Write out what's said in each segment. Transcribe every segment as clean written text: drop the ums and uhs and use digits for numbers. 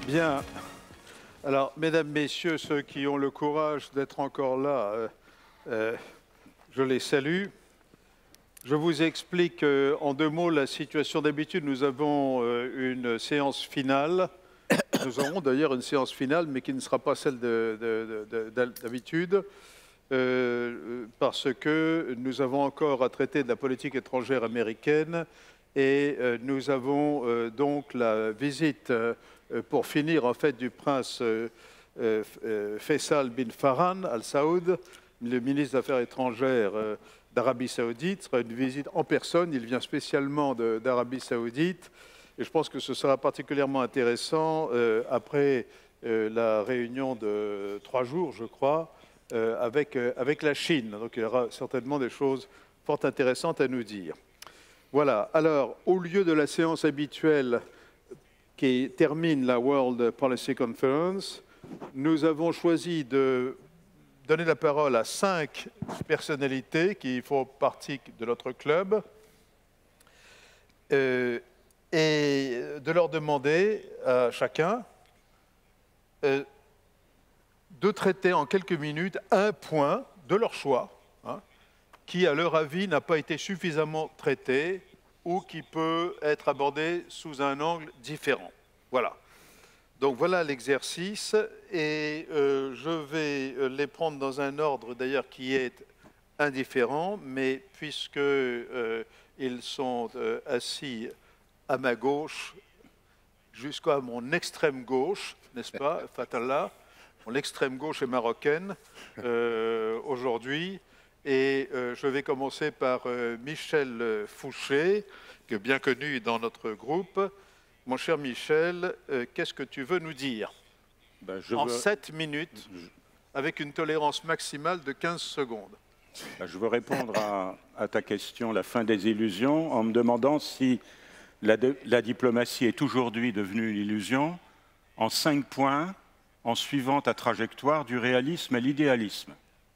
Bien. Alors, mesdames, messieurs, ceux qui ont le courage d'être encore là, je les salue. Je vous explique en deux mots la situation. D'habitude, nous avons une séance finale. Nous aurons d'ailleurs une séance finale, mais qui ne sera pas celle d'habitude, parce que nous avons encore à traiter de la politique étrangère américaine et nous avons donc la visite, pour finir, en fait, du prince Faisal bin Farhan Al Saoud, le ministre des Affaires étrangères d'Arabie Saoudite. Ce sera une visite en personne. Il vient spécialement d'Arabie Saoudite. Et je pense que ce sera particulièrement intéressant après la réunion de 3 jours, je crois, avec la Chine. Donc il y aura certainement des choses fort intéressantes à nous dire. Voilà. Alors, au lieu de la séance habituelle qui termine la World Policy Conference, nous avons choisi de donner la parole à 5 personnalités qui font partie de notre club et de leur demander à chacun de traiter en quelques minutes un point de leur choix, qui, à leur avis, n'a pas été suffisamment traité ou qui peut être abordé sous un angle différent. Voilà. Donc voilà l'exercice, et je vais les prendre dans un ordre d'ailleurs qui est indifférent, mais puisque ils sont assis à ma gauche jusqu'à mon extrême gauche, n'est-ce pas, Fatallah? Mon extrême gauche est marocaine aujourd'hui, et je vais commencer par Michel Fouché, qui est bien connu dans notre groupe. Mon cher Michel, qu'est-ce que tu veux nous dire en 7 minutes, avec une tolérance maximale de 15 secondes? Je veux répondre à ta question, la fin des illusions, en me demandant si la diplomatie est aujourd'hui devenue une illusion, en 5 points, en suivant ta trajectoire du réalisme à l'idéalisme.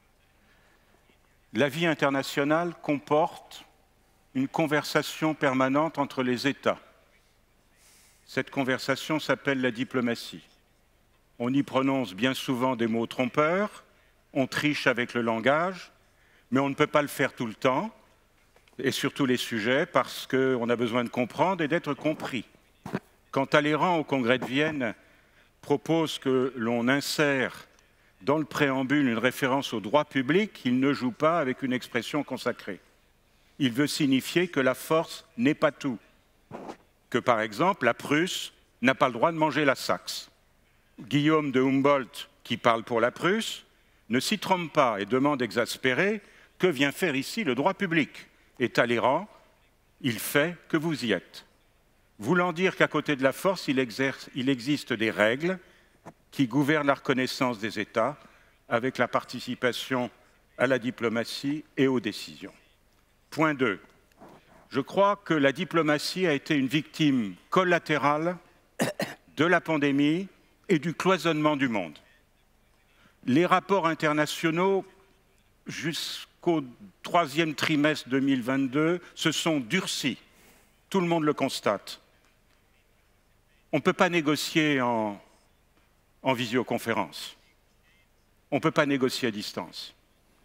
La vie internationale comporte une conversation permanente entre les États. Cette conversation s'appelle la diplomatie. On y prononce bien souvent des mots trompeurs, on triche avec le langage, mais on ne peut pas le faire tout le temps, et sur tous les sujets, parce qu'on a besoin de comprendre et d'être compris. Quand Talleyrand, au Congrès de Vienne, propose que l'on insère dans le préambule une référence au droit public, il ne joue pas avec une expression consacrée. Il veut signifier que la force n'est pas tout. Que, par exemple, la Prusse n'a pas le droit de manger la Saxe. Guillaume de Humboldt, qui parle pour la Prusse, ne s'y trompe pas et demande exaspéré « Que vient faire ici le droit public ?» Et Talleyrand, il fait que vous y êtes. Voulant dire qu'à côté de la force, il existe des règles qui gouvernent la reconnaissance des États avec la participation à la diplomatie et aux décisions. Point 2. Je crois que la diplomatie a été une victime collatérale de la pandémie et du cloisonnement du monde. Les rapports internationaux, jusqu'au 3e trimestre 2022, se sont durcis. Tout le monde le constate. On ne peut pas négocier en visioconférence. On ne peut pas négocier à distance.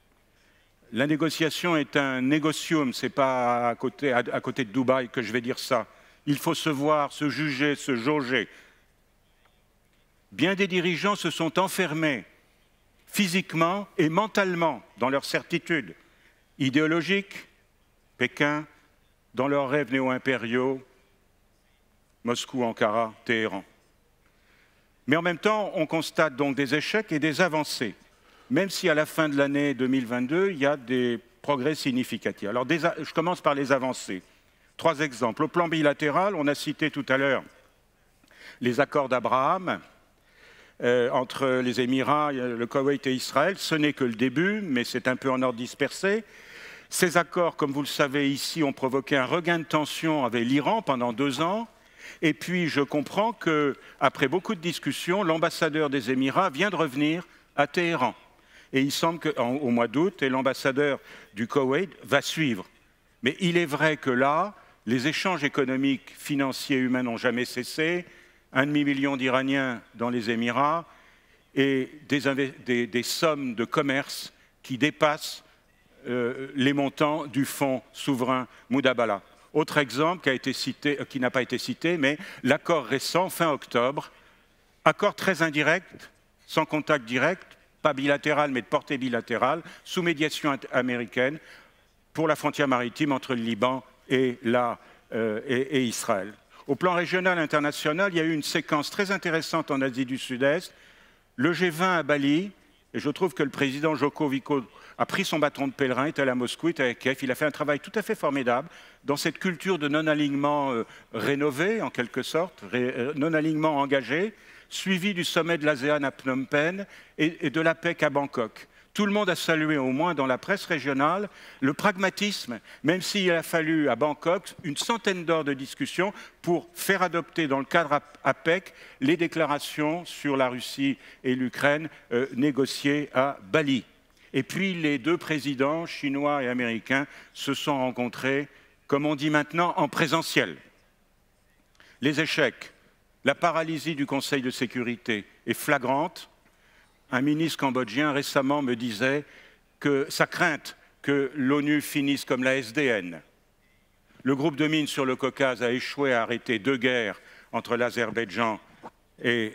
La négociation est un négocium, ce n'est pas à côté de Dubaï que je vais dire ça. Il faut se voir, se juger, se jauger. Bien des dirigeants se sont enfermés physiquement et mentalement dans leurs certitudes idéologiques, Pékin, dans leurs rêves néo-impériaux, Moscou, Ankara, Téhéran. Mais en même temps, on constate donc des échecs et des avancées, même si à la fin de l'année 2022, il y a des progrès significatifs. Alors, je commence par les avancées. 3 exemples. Au plan bilatéral, on a cité tout à l'heure les accords d'Abraham entre les Émirats, le Koweït et Israël. Ce n'est que le début, mais c'est un peu en ordre dispersé. Ces accords, comme vous le savez ici, ont provoqué un regain de tension avec l'Iran pendant 2 ans. Et puis, je comprends qu'après beaucoup de discussions, l'ambassadeur des Émirats vient de revenir à Téhéran. Et il semble qu'au mois d'août, l'ambassadeur du Koweït va suivre. Mais il est vrai que là, les échanges économiques, financiers, humains n'ont jamais cessé. 1,5 million d'Iraniens dans les Émirats et des sommes de commerce qui dépassent les montants du fonds souverain Mudabala. Autre exemple qui n'a pas été cité, mais l'accord récent, fin octobre, accord très indirect, sans contact direct, pas bilatéral mais de portée bilatérale, sous médiation américaine, pour la frontière maritime entre le Liban et Israël. Au plan régional et international, il y a eu une séquence très intéressante en Asie du Sud-Est. Le G20 à Bali, et je trouve que le président Joko Widodo a pris son bâton de pèlerin, est allé à Moscou, est allé à Kiev. Il a fait un travail tout à fait formidable dans cette culture de non-alignement rénové, en quelque sorte, non-alignement engagé, suivi du sommet de l'ASEAN à Phnom Penh et de l'APEC à Bangkok. Tout le monde a salué, au moins dans la presse régionale, le pragmatisme, même s'il a fallu à Bangkok une centaine d'heures de discussion pour faire adopter dans le cadre APEC les déclarations sur la Russie et l'Ukraine négociées à Bali. Et puis les deux présidents, chinois et américains, se sont rencontrés, comme on dit maintenant, en présentiel. Les échecs, la paralysie du Conseil de sécurité est flagrante. Un ministre cambodgien récemment me disait que sa crainte que l'ONU finisse comme la SDN. Le groupe de Minsk sur le Caucase a échoué à arrêter 2 guerres entre l'Azerbaïdjan et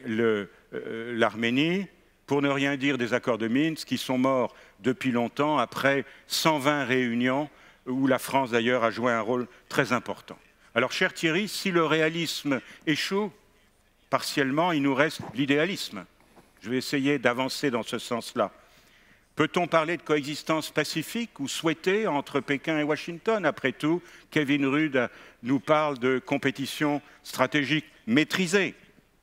l'Arménie, pour ne rien dire des accords de Minsk qui sont morts depuis longtemps, après 120 réunions où la France d'ailleurs a joué un rôle très important. Alors cher Thierry, si le réalisme échoue partiellement, il nous reste l'idéalisme. Je vais essayer d'avancer dans ce sens-là. Peut-on parler de coexistence pacifique ou souhaitée entre Pékin et Washington? Après tout, Kevin Rudd nous parle de compétition stratégique maîtrisée.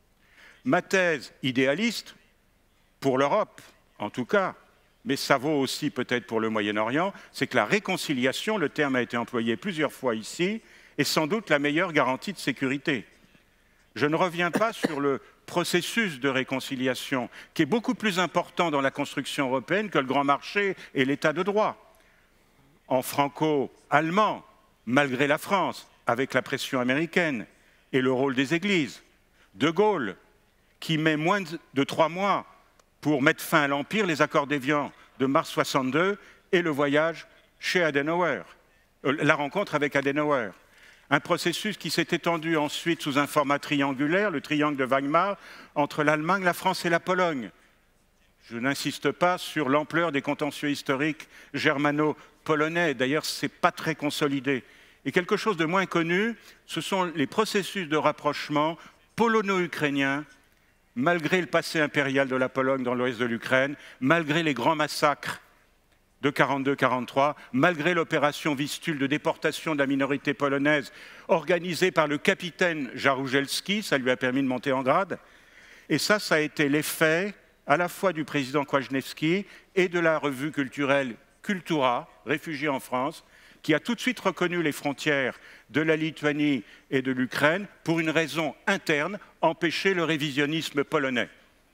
Ma thèse idéaliste, pour l'Europe en tout cas, mais ça vaut aussi peut-être pour le Moyen-Orient, c'est que la réconciliation, le terme a été employé plusieurs fois ici, est sans doute la meilleure garantie de sécurité. Je ne reviens pas sur le processus de réconciliation, qui est beaucoup plus important dans la construction européenne que le grand marché et l'état de droit. En franco-allemand, malgré la France, avec la pression américaine et le rôle des églises, De Gaulle, qui met moins de 3 mois pour mettre fin à l'Empire, les accords d'Évian de mars 62 et le voyage chez Adenauer, la rencontre avec Adenauer. Un processus qui s'est étendu ensuite sous un format triangulaire, le triangle de Weimar, entre l'Allemagne, la France et la Pologne. Je n'insiste pas sur l'ampleur des contentieux historiques germano-polonais. D'ailleurs, ce n'est pas très consolidé. Et quelque chose de moins connu, ce sont les processus de rapprochement polono-ukrainiens, malgré le passé impérial de la Pologne dans l'ouest de l'Ukraine, malgré les grands massacres de 42-43, malgré l'opération Vistule de déportation de la minorité polonaise organisée par le capitaine Jaruzelski, ça lui a permis de monter en grade. Et ça a été l'effet à la fois du président Kwasniewski et de la revue culturelle Cultura, réfugiée en France, qui a tout de suite reconnu les frontières de la Lituanie et de l'Ukraine pour une raison interne, empêcher le révisionnisme polonais.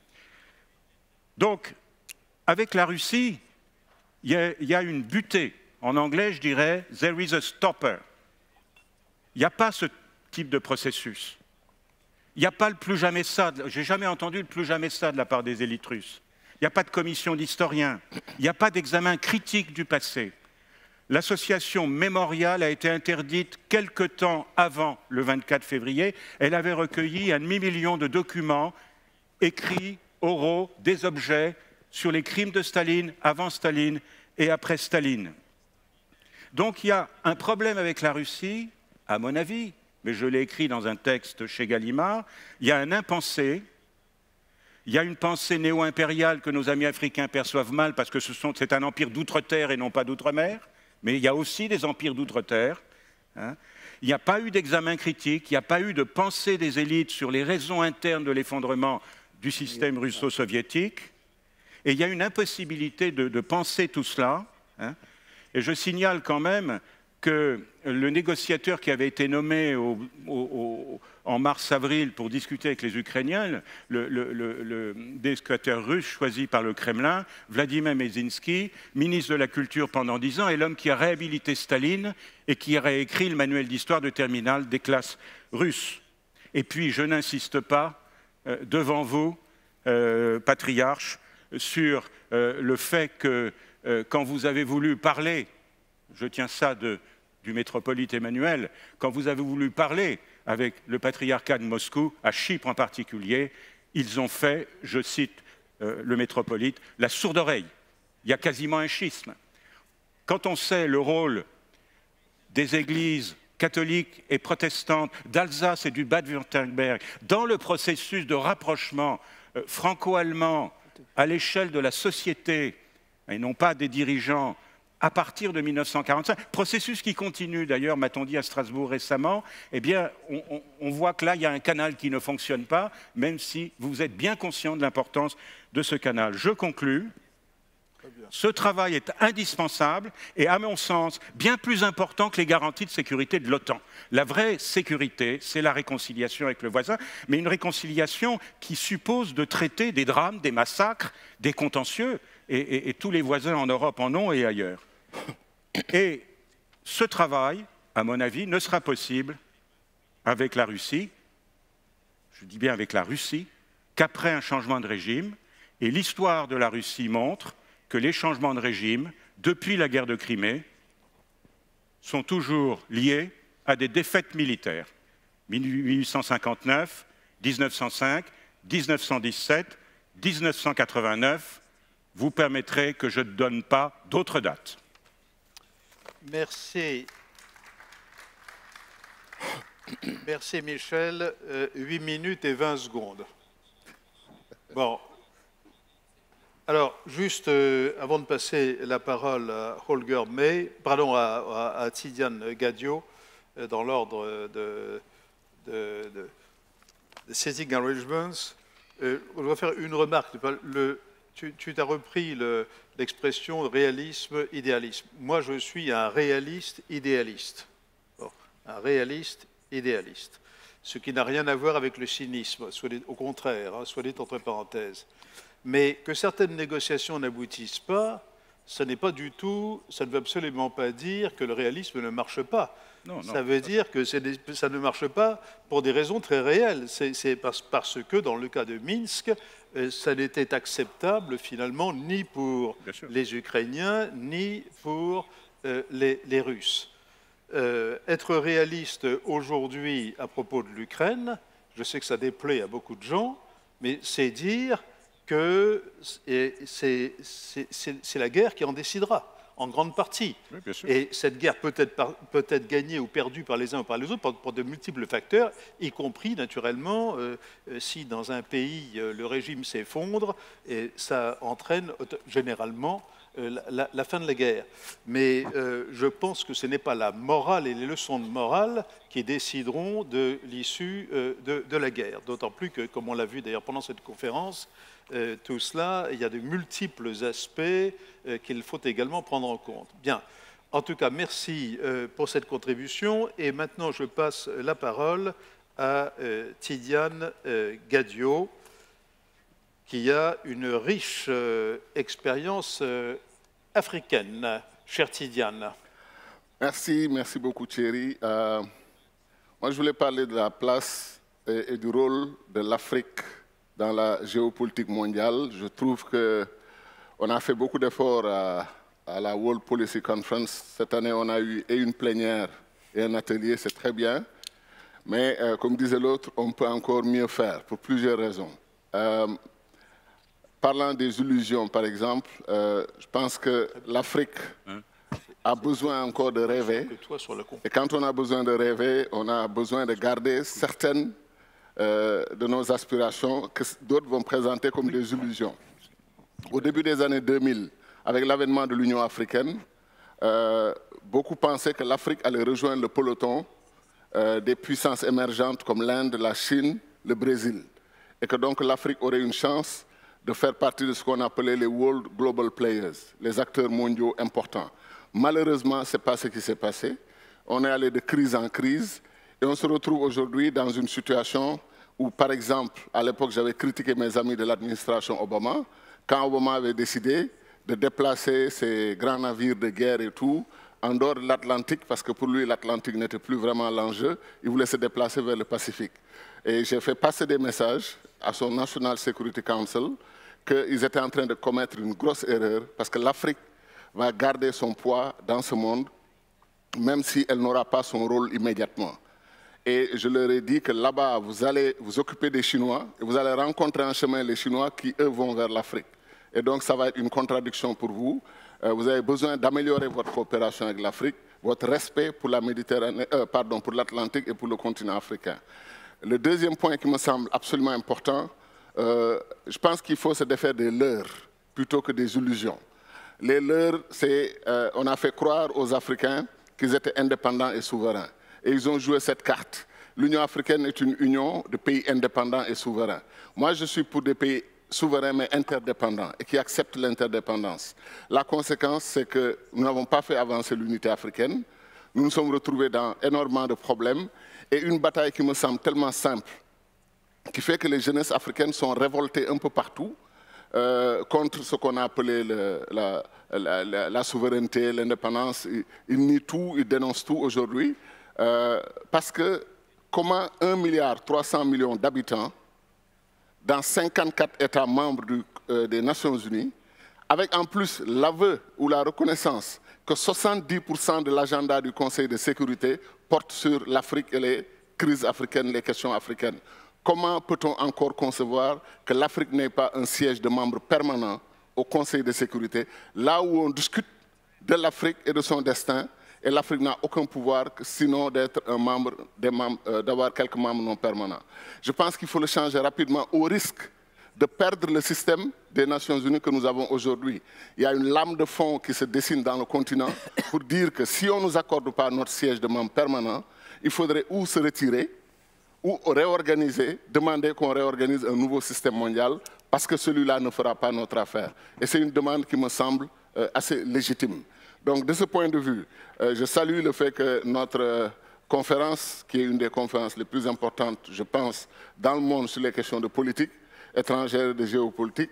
Donc, avec la Russie, il y a une butée. En anglais, je dirais « there is a stopper ». Il n'y a pas ce type de processus. Il n'y a pas le plus jamais ça. Je n'ai jamais entendu le plus jamais ça de la part des élites russes. Il n'y a pas de commission d'historiens. Il n'y a pas d'examen critique du passé. L'association mémoriale a été interdite quelque temps avant le 24 février. Elle avait recueilli 1,5 million de documents écrits, oraux, des objets sur les crimes de Staline, avant Staline et après Staline. Donc il y a un problème avec la Russie, à mon avis, mais je l'ai écrit dans un texte chez Gallimard, il y a un impensé, il y a une pensée néo-impériale que nos amis africains perçoivent mal parce que c'est un empire d'outre-terre et non pas d'outre-mer, mais il y a aussi des empires d'outre-terre. Hein. Il n'y a pas eu d'examen critique, il n'y a pas eu de pensée des élites sur les raisons internes de l'effondrement du système russo-soviétique. Et il y a une impossibilité de penser tout cela. Hein. Et je signale quand même que le négociateur qui avait été nommé en mars-avril pour discuter avec les Ukrainiens, le négociateur russe choisi par le Kremlin, Vladimir Mezinsky, ministre de la Culture pendant 10 ans, est l'homme qui a réhabilité Staline et qui a réécrit le manuel d'histoire de terminale des classes russes. Et puis, je n'insiste pas devant vous, patriarche, sur le fait que quand vous avez voulu parler, je tiens ça du métropolite Emmanuel, quand vous avez voulu parler avec le patriarcat de Moscou, à Chypre en particulier, ils ont fait, je cite le métropolite, la sourde oreille. Il y a quasiment un schisme. Quand on sait le rôle des églises catholiques et protestantes d'Alsace et du Bade-Wurtemberg dans le processus de rapprochement franco-allemand à l'échelle de la société, et non pas des dirigeants, à partir de 1945, processus qui continue d'ailleurs, m'a-t-on dit à Strasbourg récemment, eh bien, on voit que là, il y a un canal qui ne fonctionne pas, même si vous êtes bien conscient de l'importance de ce canal. Je conclus. Ce travail est indispensable et, à mon sens, bien plus important que les garanties de sécurité de l'OTAN. La vraie sécurité, c'est la réconciliation avec le voisin, mais une réconciliation qui suppose de traiter des drames, des massacres, des contentieux, et tous les voisins en Europe en ont et ailleurs. Et ce travail, à mon avis, ne sera possible avec la Russie, je dis bien avec la Russie, qu'après un changement de régime, et l'histoire de la Russie montre que les changements de régime, depuis la guerre de Crimée, sont toujours liés à des défaites militaires. 1859, 1905, 1917, 1989, vous permettrez que je ne donne pas d'autres dates. Merci. Merci Michel. 8 minutes et 20 secondes. Bon. Alors, juste avant de passer la parole à Holger May, pardon, à Tidiane Gadio, dans l'ordre de Setting Arrangements, je dois faire une remarque. Tu t'as repris l'expression réalisme, idéalisme. Moi, je suis un réaliste idéaliste. Bon, un réaliste idéaliste. Ce qui n'a rien à voir avec le cynisme, au contraire, hein, soit dit entre parenthèses. Mais que certaines négociations n'aboutissent pas, ça n'est pas du tout, ça ne veut absolument pas dire que le réalisme ne marche pas. Non, ça veut dire que ça ne marche pas pour des raisons très réelles. C'est parce que dans le cas de Minsk, ça n'était acceptable finalement ni pour les Ukrainiens, ni pour les Russes. Être réaliste aujourd'hui à propos de l'Ukraine, je sais que ça déplaît à beaucoup de gens, mais c'est dire que c'est la guerre qui en décidera, en grande partie. Oui, et cette guerre peut être gagnée ou perdue par les uns ou par les autres pour de multiples facteurs, y compris naturellement si dans un pays le régime s'effondre, et ça entraîne généralement la fin de la guerre. Mais je pense que ce n'est pas la morale et les leçons de morale qui décideront de l'issue de la guerre. D'autant plus que, comme on l'a vu d'ailleurs pendant cette conférence, tout cela, il y a de multiples aspects qu'il faut également prendre en compte. Bien. En tout cas, merci pour cette contribution. Et maintenant, je passe la parole à Tidiane Gadio, qui a une riche expérience africaine. Chère Tidiane. Merci beaucoup Thierry. Moi, je voulais parler de la place et du rôle de l'Afrique dans la géopolitique mondiale. Je trouve qu'on a fait beaucoup d'efforts à la World Policy Conference. Cette année, on a eu une plénière et un atelier, c'est très bien. Mais comme disait l'autre, on peut encore mieux faire pour plusieurs raisons. Parlant des illusions, par exemple, je pense que l'Afrique a besoin encore de rêver. Et quand on a besoin de rêver, on a besoin de garder certaines de nos aspirations que d'autres vont présenter comme des illusions. Au début des années 2000, avec l'avènement de l'Union africaine, beaucoup pensaient que l'Afrique allait rejoindre le peloton des puissances émergentes comme l'Inde, la Chine, le Brésil. Et que donc l'Afrique aurait une chance de faire partie de ce qu'on appelait les World Global Players, les acteurs mondiaux importants. Malheureusement, ce n'est pas ce qui s'est passé. On est allé de crise en crise et on se retrouve aujourd'hui dans une situation où, par exemple, à l'époque, j'avais critiqué mes amis de l'administration Obama, quand Obama avait décidé de déplacer ses grands navires de guerre et tout en dehors de l'Atlantique, parce que pour lui, l'Atlantique n'était plus vraiment l'enjeu, il voulait se déplacer vers le Pacifique. Et j'ai fait passer des messages à son National Security Council qu'ils étaient en train de commettre une grosse erreur parce que l'Afrique va garder son poids dans ce monde, même si elle n'aura pas son rôle immédiatement. Et je leur ai dit que là-bas, vous allez vous occuper des Chinois et vous allez rencontrer en chemin les Chinois qui, eux, vont vers l'Afrique. Et donc, ça va être une contradiction pour vous. Vous avez besoin d'améliorer votre coopération avec l'Afrique, votre respect pour la Méditerranée, pour l'Atlantique et pour le continent africain. Le deuxième point qui me semble absolument important, je pense qu'il faut se défaire des leurres plutôt que des illusions. Les leurres, c'est on a fait croire aux Africains qu'ils étaient indépendants et souverains. Et ils ont joué cette carte. L'Union africaine est une union de pays indépendants et souverains. Moi, je suis pour des pays souverains mais interdépendants et qui acceptent l'interdépendance. La conséquence, c'est que nous n'avons pas fait avancer l'unité africaine. Nous nous sommes retrouvés dans énormément de problèmes et une bataille qui me semble tellement simple, qui fait que les jeunesses africaines sont révoltées un peu partout contre ce qu'on a appelé la souveraineté, l'indépendance. Ils nient tout, ils dénoncent tout aujourd'hui. Parce que comment 1,3 milliard d'habitants dans 54 États membres des Nations Unies, avec en plus l'aveu ou la reconnaissance que 70% de l'agenda du Conseil de sécurité porte sur l'Afrique et les crises africaines, les questions africaines. Comment peut-on encore concevoir que l'Afrique n'ait pas un siège de membre permanent au Conseil de sécurité, là où on discute de l'Afrique et de son destin, et l'Afrique n'a aucun pouvoir sinon d'être un membre, d'avoir quelques membres non permanents. Je pense qu'il faut le changer rapidement au risque de perdre le système des Nations Unies que nous avons aujourd'hui. Il y a une lame de fond qui se dessine dans le continent pour dire que si on ne nous accorde pas notre siège de membre permanent, il faudrait ou se retirer, ou réorganiser, demander qu'on réorganise un nouveau système mondial, parce que celui-là ne fera pas notre affaire. Et c'est une demande qui me semble assez légitime. Donc, de ce point de vue, je salue le fait que notre conférence, qui est une des conférences les plus importantes, je pense, dans le monde sur les questions de politique étrangère et de géopolitique,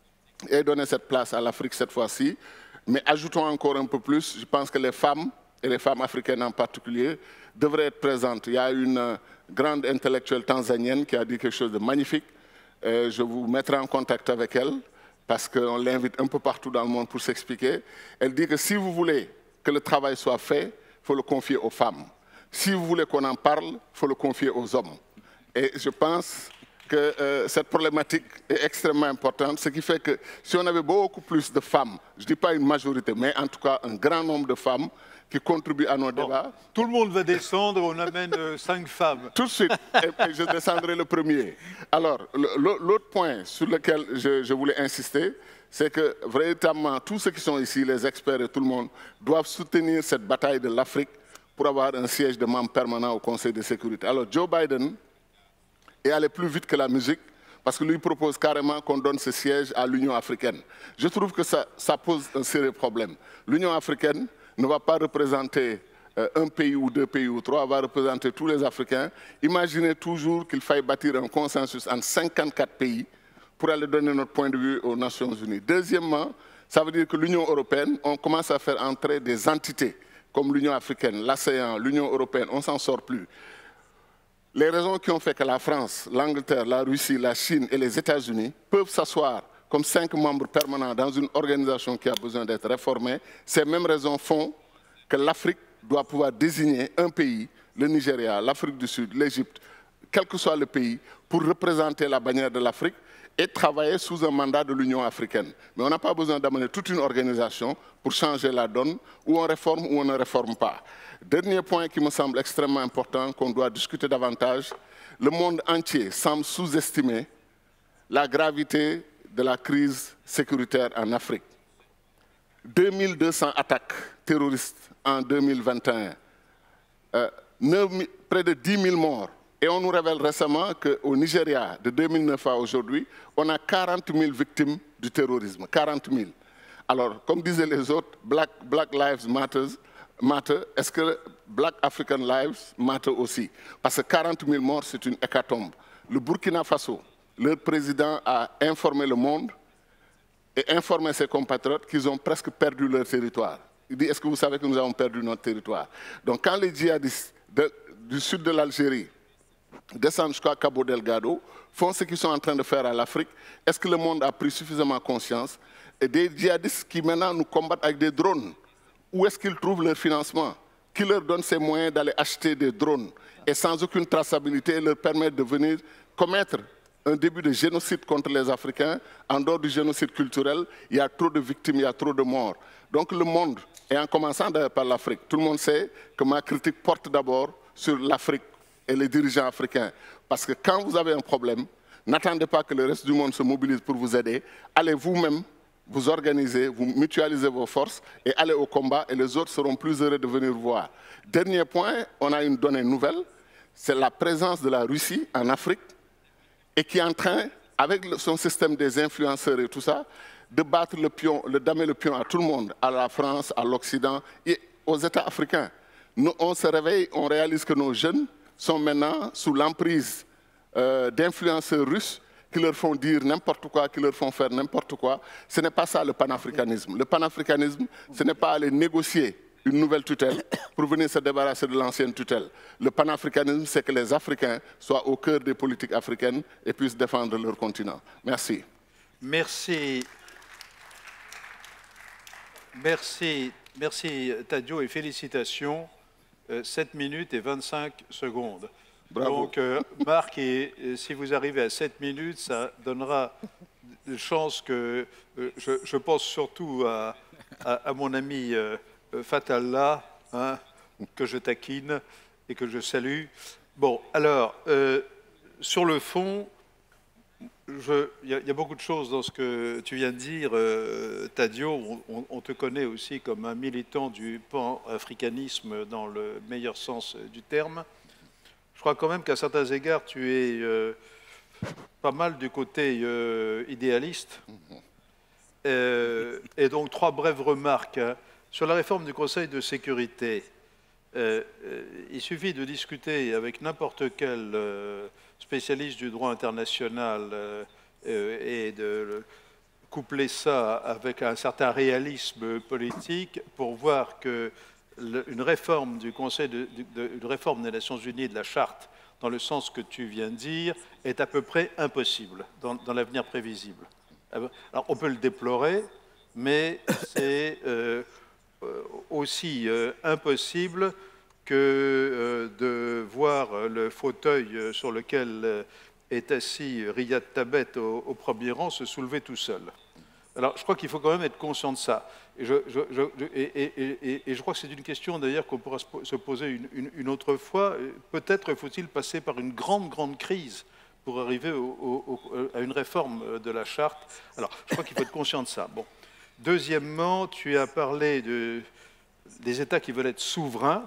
ait donné cette place à l'Afrique cette fois-ci. Mais ajoutons encore un peu plus, je pense que les femmes, et les femmes africaines en particulier, devraient être présentes. Il y a une grande intellectuelle tanzanienne qui a dit quelque chose de magnifique. Je vous mettrai en contact avec elle, parce qu'on l'invite un peu partout dans le monde pour s'expliquer. Elle dit que si vous voulez que le travail soit fait, il faut le confier aux femmes. Si vous voulez qu'on en parle, il faut le confier aux hommes. Et je pense que cette problématique est extrêmement importante, ce qui fait que si on avait beaucoup plus de femmes, je ne dis pas une majorité, mais en tout cas un grand nombre de femmes qui contribuent à nos débats. Tout le monde va descendre, on amène 5 femmes. Tout de suite, et je descendrai le premier. Alors, l'autre point sur lequel je voulais insister, c'est que véritablement tous ceux qui sont ici, les experts et tout le monde, doivent soutenir cette bataille de l'Afrique pour avoir un siège de membre permanent au Conseil de sécurité. Alors, Joe Biden est allé plus vite que la musique, parce que lui propose carrément qu'on donne ce siège à l'Union africaine. Je trouve que ça pose un sérieux problème. L'Union africaine ne va pas représenter un pays ou 2 pays ou 3, va représenter tous les Africains. Imaginez toujours qu'il faille bâtir un consensus entre 54 pays pour aller donner notre point de vue aux Nations Unies. Deuxièmement, ça veut dire que l'Union européenne, on commence à faire entrer des entités comme l'Union africaine, l'ASEAN, l'Union européenne, on ne s'en sort plus. Les raisons qui ont fait que la France, l'Angleterre, la Russie, la Chine et les États-Unis peuvent s'asseoir comme 5 membres permanents dans une organisation qui a besoin d'être réformée, ces mêmes raisons font que l'Afrique doit pouvoir désigner un pays, le Nigeria, l'Afrique du Sud, l'Égypte, quel que soit le pays, pour représenter la bannière de l'Afrique et travailler sous un mandat de l'Union africaine. Mais on n'a pas besoin d'amener toute une organisation pour changer la donne, où on réforme ou on ne réforme pas. Dernier point qui me semble extrêmement important, qu'on doit discuter davantage, le monde entier semble sous-estimer la gravité de la crise sécuritaire en Afrique. 2200 attaques terroristes en 2021, près de 10 000 morts. Et on nous révèle récemment qu'au Nigeria, de 2009 à aujourd'hui, on a 40 000 victimes du terrorisme. 40 000. Alors, comme disaient les autres, Black Lives Matter, est-ce que Black African Lives Matter aussi? Parce que 40 000 morts, c'est une hécatombe. Le Burkina Faso, leur président a informé le monde et informé ses compatriotes qu'ils ont presque perdu leur territoire. Il dit, est-ce que vous savez que nous avons perdu notre territoire? Donc quand les djihadistes du sud de l'Algérie descendent jusqu'à Cabo Delgado, font ce qu'ils sont en train de faire à l'Afrique. Est-ce que le monde a pris suffisamment conscience? Et des djihadistes qui maintenant nous combattent avec des drones, où est-ce qu'ils trouvent leur financement? Qui leur donne ces moyens d'aller acheter des drones et sans aucune traçabilité leur permettre de venir commettre un début de génocide contre les Africains? En dehors du génocide culturel, il y a trop de victimes, il y a trop de morts. Donc le monde, et en commençant par l'Afrique, tout le monde sait que ma critique porte d'abord sur l'Afrique et les dirigeants africains. Parce que quand vous avez un problème, n'attendez pas que le reste du monde se mobilise pour vous aider. Allez vous-même vous organiser, vous mutualisez vos forces et allez au combat et les autres seront plus heureux de venir voir. Dernier point, on a une donnée nouvelle, c'est la présence de la Russie en Afrique et qui est en train, avec son système des influenceurs et tout ça, de battre le pion, de damer le pion à tout le monde, à la France, à l'Occident et aux États africains. Nous, on se réveille, on réalise que nos jeunes sont maintenant sous l'emprise d'influenceurs russes qui leur font dire n'importe quoi, qui leur font faire n'importe quoi. Ce n'est pas ça le panafricanisme. Le panafricanisme, ce n'est pas aller négocier une nouvelle tutelle pour venir se débarrasser de l'ancienne tutelle. Le panafricanisme, c'est que les Africains soient au cœur des politiques africaines et puissent défendre leur continent. Merci. Merci. Merci Tadio et félicitations. 7 minutes et 25 secondes. Bravo. Donc, Marc, si vous arrivez à 7 minutes, ça donnera des chances que... je pense surtout à mon ami Fatallah, hein, que je taquine et que je salue. Bon, alors, sur le fond, il y a beaucoup de choses dans ce que tu viens de dire, Tadio. On te connaît aussi comme un militant du pan-africanisme dans le meilleur sens du terme. Je crois quand même qu'à certains égards, tu es pas mal du côté idéaliste. Et donc, 3 brèves remarques. Hein. Sur la réforme du Conseil de sécurité, il suffit de discuter avec n'importe quel spécialiste du droit international et de coupler ça avec un certain réalisme politique pour voir que une réforme du Conseil une réforme des Nations Unies de la Charte, dans le sens que tu viens de dire, est à peu près impossible dans l'avenir prévisible. Alors, on peut le déplorer, mais c'est aussi impossible que de voir le fauteuil sur lequel est assis Riyad Tabet au premier rang se soulever tout seul. Alors, je crois qu'il faut quand même être conscient de ça. Et je crois que c'est une question, d'ailleurs, qu'on pourra se poser une autre fois. Peut-être faut-il passer par une grande crise pour arriver à une réforme de la Charte. Alors, je crois qu'il faut être conscient de ça. Bon. Deuxièmement, tu as parlé des États qui veulent être souverains,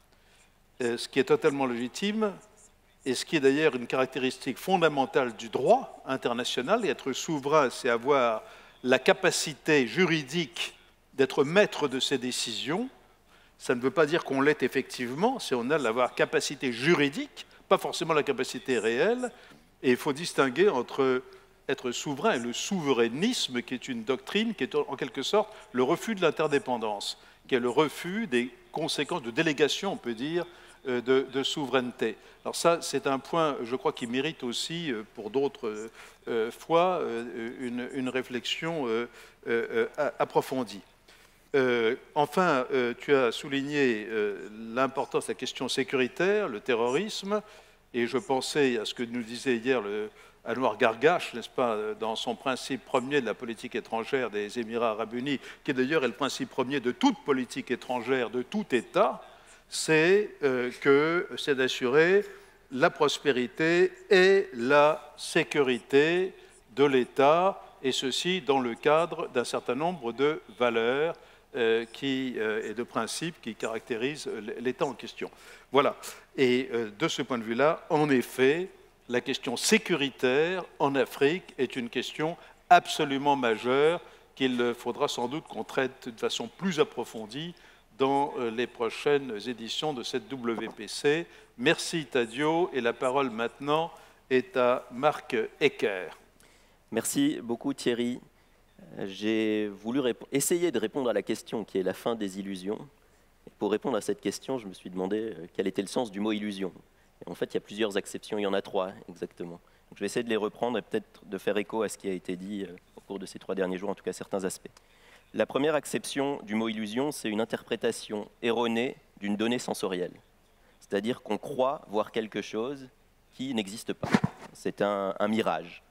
ce qui est totalement légitime, et ce qui est d'ailleurs une caractéristique fondamentale du droit international. Et être souverain, c'est avoir la capacité juridique d'être maître de ses décisions. Ça ne veut pas dire qu'on l'est effectivement, c'est on a la capacité juridique, pas forcément la capacité réelle. Et il faut distinguer entre être souverain et le souverainisme, qui est une doctrine, qui est en quelque sorte le refus de l'interdépendance, qui est le refus des conséquences de délégation, on peut dire, de souveraineté. Alors ça, c'est un point, je crois, qui mérite aussi, pour d'autres fois, une réflexion approfondie. Enfin, tu as souligné l'importance de la question sécuritaire, le terrorisme, et je pensais à ce que nous disait hier Anouar Gargash, n'est-ce pas, dans son principe premier de la politique étrangère des Émirats arabes unis, qui d'ailleurs est le principe premier de toute politique étrangère, de tout État, c'est d'assurer la prospérité et la sécurité de l'État, et ceci dans le cadre d'un certain nombre de valeurs et de principes qui caractérisent l'État en question. Voilà. Et de ce point de vue-là, en effet, la question sécuritaire en Afrique est une question absolument majeure qu'il faudra sans doute qu'on traite de façon plus approfondie dans les prochaines éditions de cette WPC. Merci Tadio, et la parole maintenant est à Marc Ecker. Merci beaucoup Thierry. J'ai voulu essayer de répondre à la question qui est la fin des illusions. Et pour répondre à cette question, je me suis demandé quel était le sens du mot illusion. Et en fait, il y a plusieurs acceptions, il y en a 3 exactement. Donc, je vais essayer de les reprendre et peut-être de faire écho à ce qui a été dit au cours de ces 3 derniers jours, en tout cas certains aspects. La première acception du mot illusion, c'est une interprétation erronée d'une donnée sensorielle. C'est-à-dire qu'on croit voir quelque chose qui n'existe pas. C'est un mirage.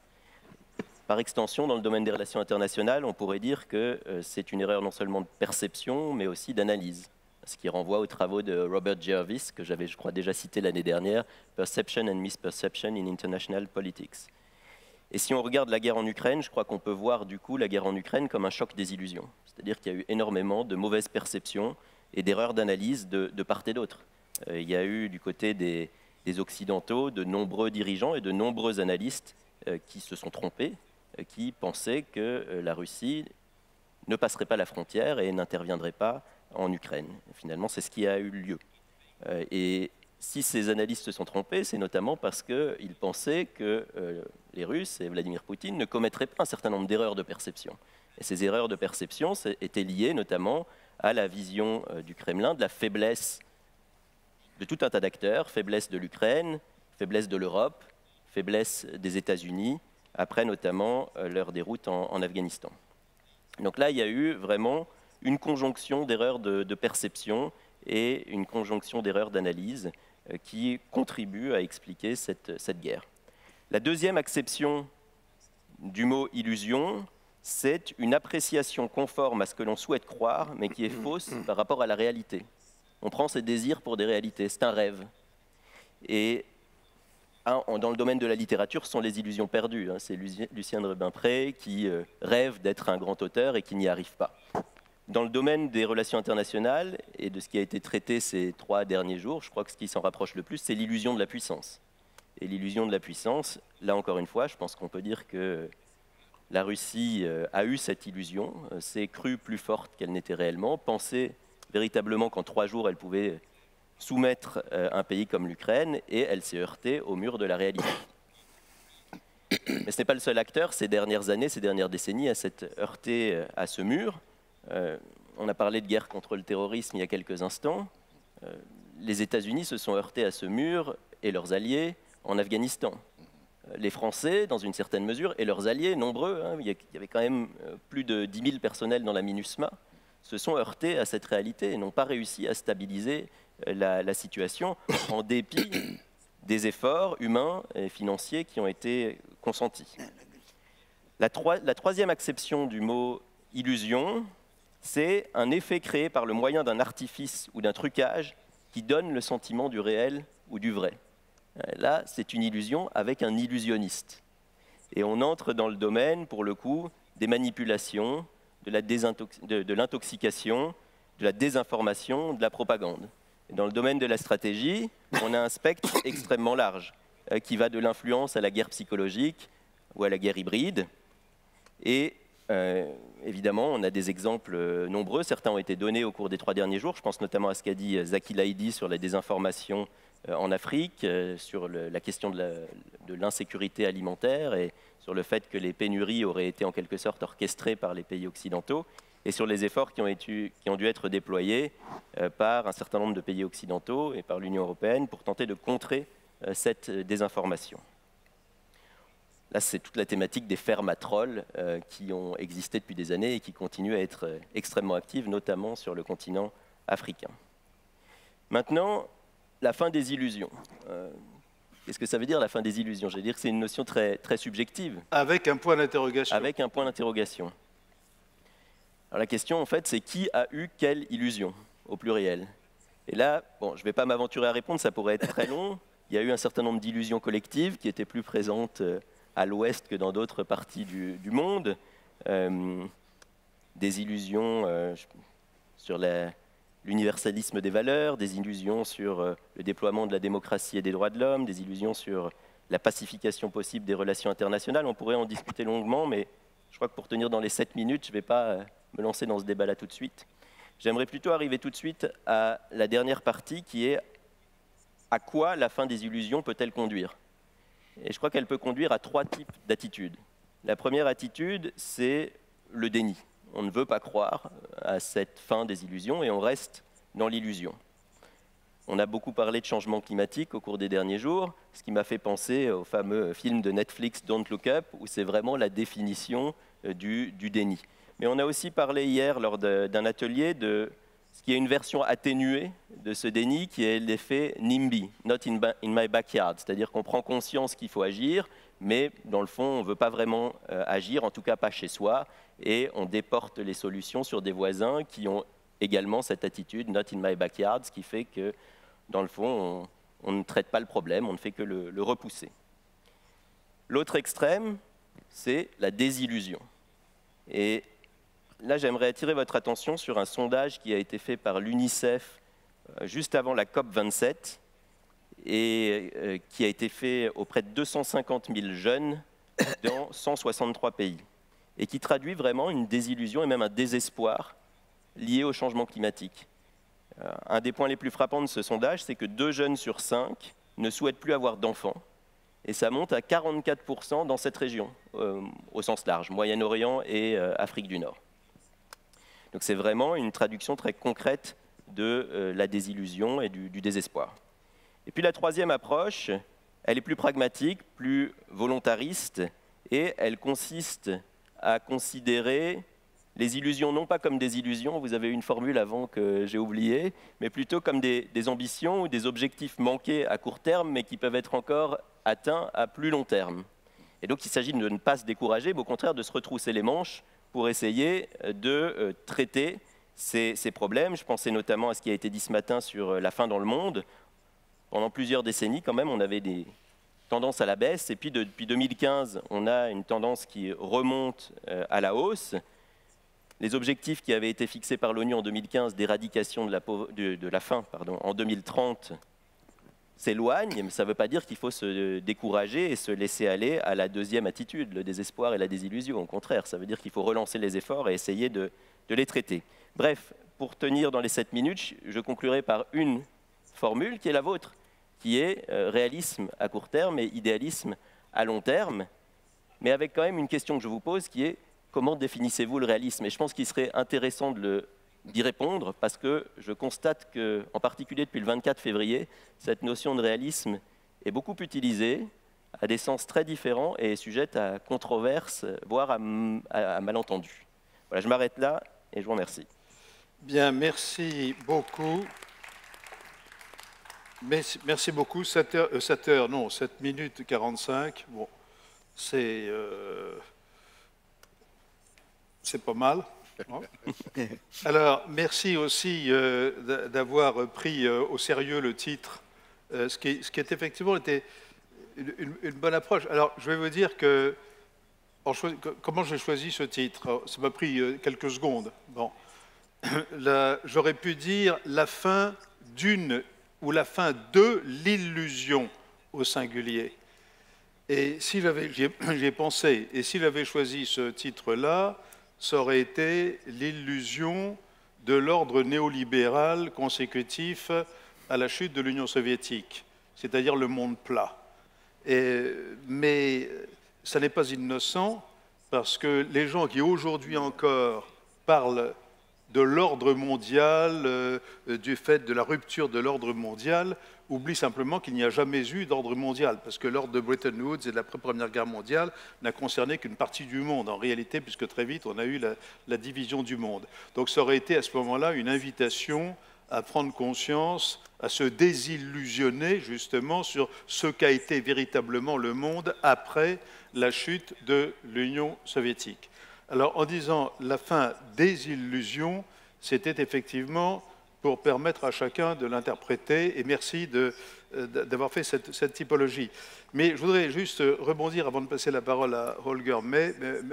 Par extension, dans le domaine des relations internationales, on pourrait dire que c'est une erreur non seulement de perception, mais aussi d'analyse. Ce qui renvoie aux travaux de Robert Jervis, que j'avais, je crois, déjà cité l'année dernière, Perception and Misperception in International Politics. Et si on regarde la guerre en Ukraine, je crois qu'on peut voir du coup la guerre en Ukraine comme un choc des illusions. C'est-à-dire qu'il y a eu énormément de mauvaises perceptions et d'erreurs d'analyse de part et d'autre. Il y a eu du côté des Occidentaux de nombreux dirigeants et de nombreux analystes qui se sont trompés, qui pensaient que la Russie ne passerait pas la frontière et n'interviendrait pas en Ukraine. Finalement, c'est ce qui a eu lieu. Et si ces analystes se sont trompés, c'est notamment parce qu'ils pensaient que les Russes et Vladimir Poutine ne commettraient pas un certain nombre d'erreurs de perception. Et ces erreurs de perception étaient liées notamment à la vision du Kremlin de la faiblesse de tout un tas d'acteurs, faiblesse de l'Ukraine, faiblesse de l'Europe, faiblesse des États-Unis, après notamment leur déroute en Afghanistan. Donc là, il y a eu vraiment une conjonction d'erreurs de perception et une conjonction d'erreurs d'analyse qui contribuent à expliquer cette guerre. La deuxième acception du mot « illusion », c'est une appréciation conforme à ce que l'on souhaite croire, mais qui est fausse par rapport à la réalité. On prend ses désirs pour des réalités, c'est un rêve. Et dans le domaine de la littérature, ce sont les illusions perdues. C'est Lucien de Rubempré qui rêve d'être un grand auteur et qui n'y arrive pas. Dans le domaine des relations internationales et de ce qui a été traité ces 3 derniers jours, je crois que ce qui s'en rapproche le plus, c'est l'illusion de la puissance. Et l'illusion de la puissance, là encore une fois, je pense qu'on peut dire que la Russie a eu cette illusion, s'est crue plus forte qu'elle n'était réellement, pensait véritablement qu'en 3 jours, elle pouvait soumettre un pays comme l'Ukraine, et elle s'est heurtée au mur de la réalité. Mais ce n'est pas le seul acteur, ces dernières années, ces dernières décennies, à s'être heurté à ce mur. On a parlé de guerre contre le terrorisme il y a quelques instants. Les États-Unis se sont heurtés à ce mur, et leurs alliés, en Afghanistan. Les Français, dans une certaine mesure, et leurs alliés, nombreux, il y avait quand même plus de 10 000 personnels dans la MINUSMA, se sont heurtés à cette réalité et n'ont pas réussi à stabiliser la situation en dépit des efforts humains et financiers qui ont été consentis. La troisième acception du mot « illusion », c'est un effet créé par le moyen d'un artifice ou d'un trucage qui donne le sentiment du réel ou du vrai. Là, c'est une illusion avec un illusionniste. Et on entre dans le domaine, pour le coup, des manipulations, de l'intoxication, de la désinformation, de la propagande. Et dans le domaine de la stratégie, on a un spectre extrêmement large, qui va de l'influence à la guerre psychologique ou à la guerre hybride. Et évidemment, on a des exemples nombreux. Certains ont été donnés au cours des 3 derniers jours. Je pense notamment à ce qu'a dit Zaki Laïdi sur la désinformation en Afrique, sur la question de l'insécurité alimentaire et sur le fait que les pénuries auraient été en quelque sorte orchestrées par les pays occidentaux, et sur les efforts qui ont dû être déployés par un certain nombre de pays occidentaux et par l'Union européenne pour tenter de contrer cette désinformation. Là, c'est toute la thématique des fermes à trolls qui ont existé depuis des années et qui continuent à être extrêmement actives, notamment sur le continent africain. Maintenant, la fin des illusions. Qu'est-ce que ça veut dire, la fin des illusions? Je vais dire que c'est une notion très, très subjective. Avec un point d'interrogation. Avec un point d'interrogation. Alors la question, en fait, c'est qui a eu quelle illusion, au pluriel? Et là, bon, je ne vais pas m'aventurer à répondre, ça pourrait être très long. Il y a eu un certain nombre d'illusions collectives qui étaient plus présentes à l'ouest que dans d'autres parties du monde. Des illusions sur l'universalisme des valeurs, des illusions sur le déploiement de la démocratie et des droits de l'homme, des illusions sur la pacification possible des relations internationales. On pourrait en discuter longuement, mais je crois que pour tenir dans les 7 minutes, je ne vais pas me lancer dans ce débat-là tout de suite. J'aimerais plutôt arriver tout de suite à la dernière partie qui est à quoi la fin des illusions peut-elle conduire? Et je crois qu'elle peut conduire à 3 types d'attitudes. La première attitude, c'est le déni. On ne veut pas croire à cette fin des illusions et on reste dans l'illusion. On a beaucoup parlé de changement climatique au cours des derniers jours, ce qui m'a fait penser au fameux film de Netflix Don't Look Up, où c'est vraiment la définition du déni. Mais on a aussi parlé hier, lors d'un atelier, de ce qui est une version atténuée de ce déni, qui est l'effet NIMBY, Not in my backyard, c'est-à-dire qu'on prend conscience qu'il faut agir, mais dans le fond, on ne veut pas vraiment agir, en tout cas pas chez soi, et on déporte les solutions sur des voisins qui ont également cette attitude, Not in my backyard, ce qui fait que, dans le fond, on ne traite pas le problème, on ne fait que le repousser. L'autre extrême, c'est la désillusion. Et là, j'aimerais attirer votre attention sur un sondage qui a été fait par l'UNICEF juste avant la COP27 et qui a été fait auprès de 250 000 jeunes dans 163 pays et qui traduit vraiment une désillusion et même un désespoir lié au changement climatique. Un des points les plus frappants de ce sondage, c'est que 2 jeunes sur 5 ne souhaitent plus avoir d'enfants. Et ça monte à 44% dans cette région, au sens large, Moyen-Orient et Afrique du Nord. Donc c'est vraiment une traduction très concrète de la désillusion et du désespoir. Et puis la troisième approche, elle est plus pragmatique, plus volontariste, et elle consiste à considérer les illusions non pas comme des illusions, vous avez une formule avant que j'ai oubliée, mais plutôt comme des ambitions ou des objectifs manqués à court terme, mais qui peuvent être encore atteints à plus long terme. Et donc il s'agit de ne pas se décourager, mais au contraire de se retrousser les manches pour essayer de traiter ces problèmes. Je pensais notamment à ce qui a été dit ce matin sur la faim dans le monde. Pendant plusieurs décennies, quand même, on avait des tendances à la baisse, et puis depuis 2015, on a une tendance qui remonte à la hausse. Les objectifs qui avaient été fixés par l'ONU en 2015 d'éradication de la faim en 2030 s'éloignent, mais ça ne veut pas dire qu'il faut se décourager et se laisser aller à la deuxième attitude, le désespoir et la désillusion. Au contraire, ça veut dire qu'il faut relancer les efforts et essayer de les traiter. Bref, pour tenir dans les 7 minutes, je conclurai par une formule qui est la vôtre, qui est réalisme à court terme et idéalisme à long terme, mais avec quand même une question que je vous pose qui est: comment définissez-vous le réalisme? Et je pense qu'il serait intéressant d'y répondre, parce que je constate que, en particulier depuis le 24 février, cette notion de réalisme est beaucoup utilisée, à des sens très différents et est sujette à controverse, voire à malentendus. Voilà, je m'arrête là et je vous remercie. Bien, merci beaucoup. Merci beaucoup. 7 minutes 45. Bon, c'est pas mal. Alors, merci aussi d'avoir pris au sérieux le titre, ce qui est effectivement était une bonne approche. Alors, je vais vous dire comment j'ai choisi ce titre. Ça m'a pris quelques secondes. Bon, j'aurais pu dire la fin d'une ou la fin de l'illusion au singulier. Et si j'y ai pensé, et si j'avais choisi ce titre-là, ça aurait été l'illusion de l'ordre néolibéral consécutif à la chute de l'Union soviétique, c'est-à-dire le monde plat. Mais ça n'est pas innocent, parce que les gens qui aujourd'hui encore parlent de l'ordre mondial, du fait de la rupture de l'ordre mondial, oublie simplement qu'il n'y a jamais eu d'ordre mondial, parce que l'ordre de Bretton Woods et de l'après-première guerre mondiale n'a concerné qu'une partie du monde, en réalité, puisque très vite, on a eu la division du monde. Donc ça aurait été à ce moment-là une invitation à prendre conscience, à se désillusionner justement sur ce qu'a été véritablement le monde après la chute de l'Union soviétique. Alors, en disant la fin des illusions, c'était effectivement pour permettre à chacun de l'interpréter, et merci d'avoir fait cette typologie. Mais je voudrais juste rebondir, avant de passer la parole à Holger May,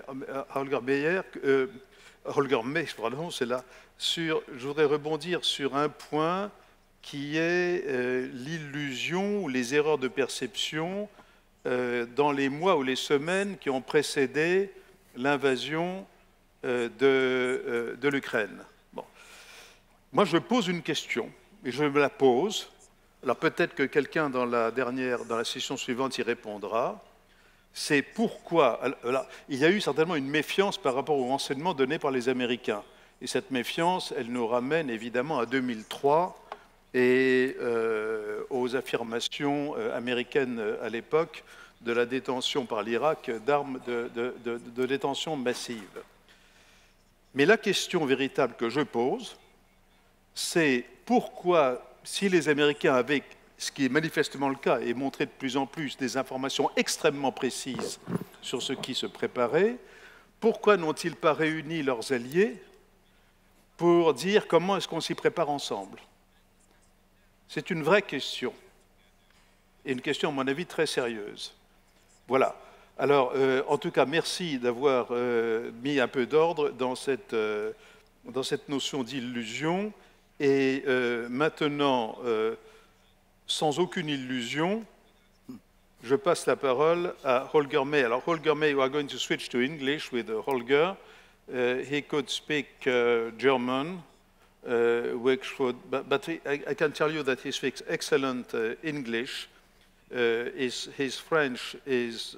c'est là, je voudrais rebondir sur un point qui est l'illusion ou les erreurs de perception dans les mois ou les semaines qui ont précédé l'invasion de l'Ukraine. Bon. Moi, je pose une question, et je me la pose. Alors peut-être que quelqu'un dans la session suivante y répondra. C'est pourquoi... Alors, il y a eu certainement une méfiance par rapport aux renseignements donnés par les Américains. Et cette méfiance, elle nous ramène évidemment à 2003 et aux affirmations américaines à l'époque de la détention par l'Irak d'armes de détention massive. Mais la question véritable que je pose, c'est pourquoi, si les Américains avaient, ce qui est manifestement le cas, et montraient de plus en plus des informations extrêmement précises sur ce qui se préparait, pourquoi n'ont-ils pas réuni leurs alliés pour dire comment est-ce qu'on s'y prépare ensemble? C'est une vraie question, et une question, à mon avis, très sérieuse. Voilà. Alors, en tout cas, merci d'avoir mis un peu d'ordre dans cette notion d'illusion. Et maintenant, sans aucune illusion, je passe la parole à Holger May. Alors, Holger May, we are going to switch to English with Holger. He could speak German, which would, but I can tell you that he speaks excellent English. His French is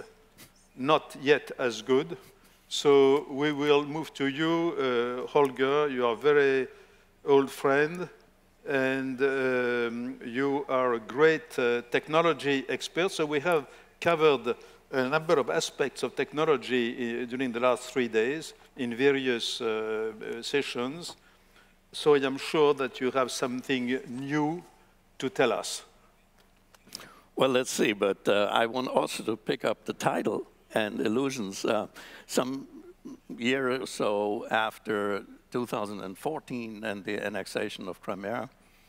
not yet as good. So we will move to you, Holger. You are a very old friend, and you are a great technology expert. So we have covered a number of aspects of technology during the last 3 days in various sessions. So I am sure that you have something new to tell us. Well, let's see, but I want also to pick up the title and illusions. Some year or so after 2014 and the annexation of Crimea,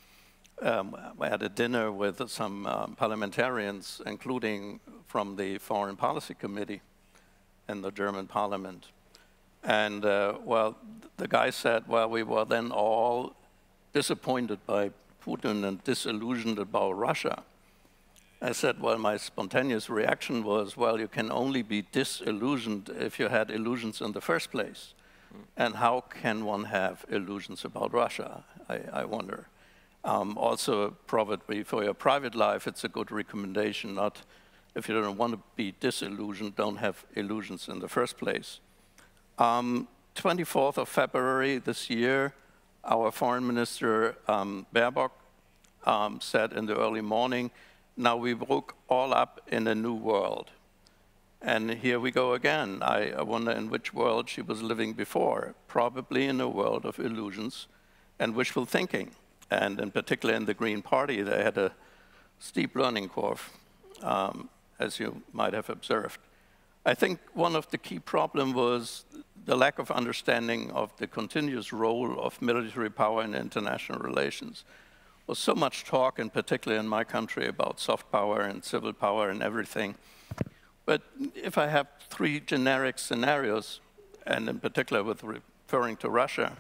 I had a dinner with some parliamentarians, including from the Foreign Policy Committee in the German parliament. And, well, the guy said, well, we were then all disappointed by Putin and disillusioned about Russia. I said, well, my spontaneous reaction was, well, you can only be disillusioned if you had illusions in the first place. And how can one have illusions about Russia, I wonder. Also, probably for your private life, it's a good recommendation, not if you don't want to be disillusioned, don't have illusions in the first place. 24th of February this year, our foreign minister, Baerbock, said in the early morning, now we woke all up in a new world. And here we go again. I wonder in which world she was living before, probably in a world of illusions and wishful thinking. And in particular in the Green Party, they had a steep learning curve, as you might have observed. I think one of the key problems was the lack of understanding of the continuous role of military power in international relations. There was so much talk, in particular in my country, about soft power and civil power and everything. But if I have 3 generic scenarios, and in particular with referring to Russia,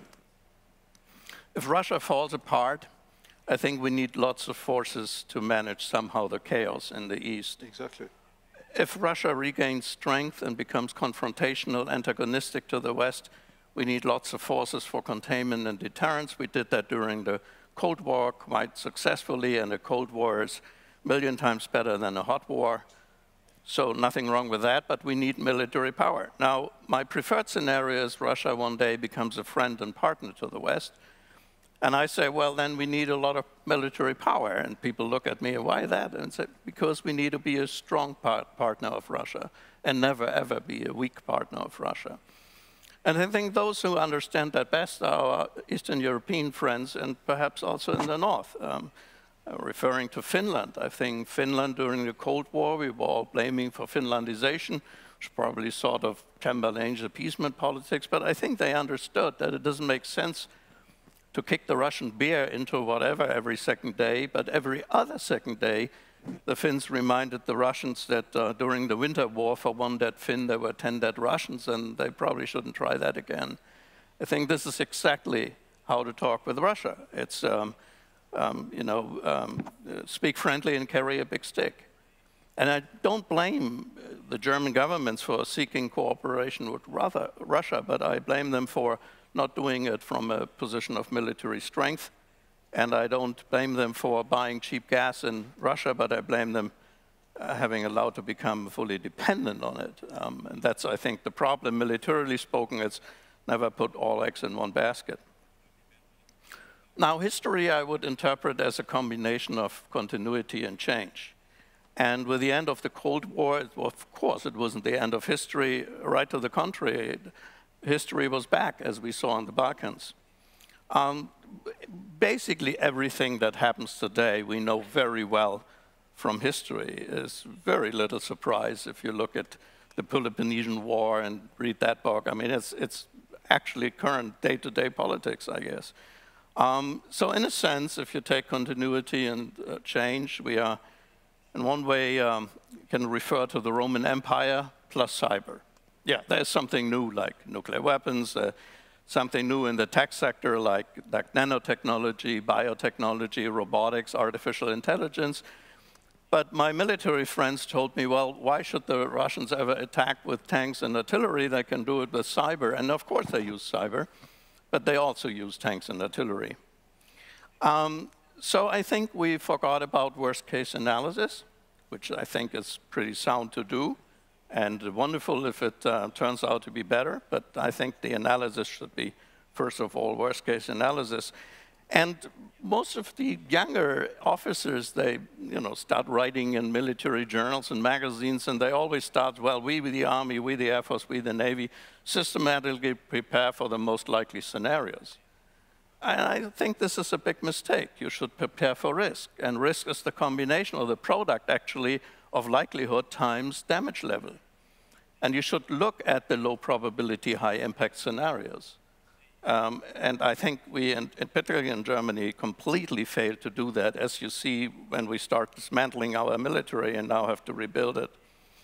if Russia falls apart, I think we need lots of forces to manage somehow the chaos in the East. Exactly. If Russia regains strength and becomes confrontational, antagonistic to the West, we need lots of forces for containment and deterrence. We did that during the Cold War quite successfully, and a Cold War is a million times better than a hot war. So nothing wrong with that, but we need military power. Now, my preferred scenario is Russia one day becomes a friend and partner to the West. And I say, well, then we need a lot of military power. And people look at me, why that? And say, because we need to be a strong partner of Russia and never, ever be a weak partner of Russia. And I think those who understand that best are our Eastern European friends and perhaps also in the North. Referring to Finland, I think Finland during the Cold War, we were all blaming for Finlandization, which probably sort of Chamberlain's appeasement politics, but I think they understood that it doesn't make sense to kick the Russian beer into whatever every second day, but every other second day, the Finns reminded the Russians that during the Winter War, for 1 dead Finn, there were 10 dead Russians, and they probably shouldn't try that again. I think this is exactly how to talk with Russia. It's, speak friendly and carry a big stick. And I don't blame the German governments for seeking cooperation with Russia, but I blame them for not doing it from a position of military strength. And I don't blame them for buying cheap gas in Russia, but I blame them having allowed to become fully dependent on it. And that's, I think, the problem. Militarily spoken, it's never put all eggs in one basket. Now, history I would interpret as a combination of continuity and change. And with the end of the Cold War, of course, it wasn't the end of history. Right to the contrary, history was back, as we saw in the Balkans. Basically, everything that happens today, we know very well from history. Is very little surprise if you look at the Peloponnesian War and read that book. I mean, it's actually current day-to-day politics, I guess. So in a sense, if you take continuity and change, we are, in one way, can refer to the Roman Empire plus cyber. Yeah, there's something new like nuclear weapons, something new in the tech sector like nanotechnology, biotechnology, robotics, artificial intelligence. But my military friends told me, well, why should the Russians ever attack with tanks and artillery? They can do it with cyber. And of course they use cyber, but they also use tanks and artillery. So I think we forgot about worst case analysis, which I think is pretty sound to do, and wonderful if it turns out to be better. But I think the analysis should be, first of all, worst case analysis. And most of the younger officers, they start writing in military journals and magazines, and they always start, well, we the Army, we the Air Force, we the Navy, systematically prepare for the most likely scenarios. And I think this is a big mistake. You should prepare for risk. And risk is the combination or the product, actually, of likelihood times damage level. And you should look at the low probability, high impact scenarios. And I think we, and particularly in Germany, completely failed to do that, as you see when we start dismantling our military and now have to rebuild it.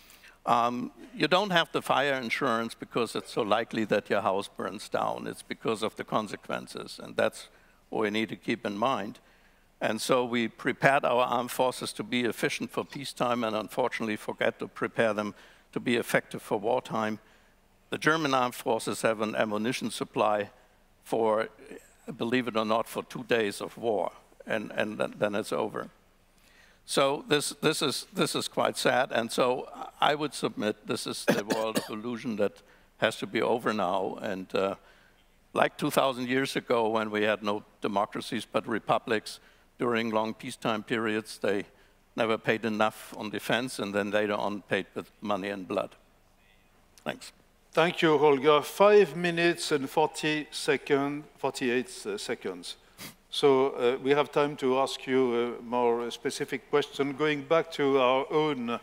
You don't have the fire insurance because it's so likely that your house burns down. It's because of the consequences, and that's what we need to keep in mind. And so we prepared our armed forces to be efficient for peacetime and unfortunately forget to prepare them to be effective for wartime. The German armed forces have an ammunition supply for, believe it or not, for 2 days of war, and then it's over. So this is quite sad, and so I would submit this is the world of illusion that has to be over now. And like 2,000 years ago, when we had no democracies but republics, during long peacetime periods, they never paid enough on defense, and then later on paid with money and blood. Thanks. Thank you, Holger. 5 minutes and 48 seconds. So we have time to ask you a more specific question. Going back to our own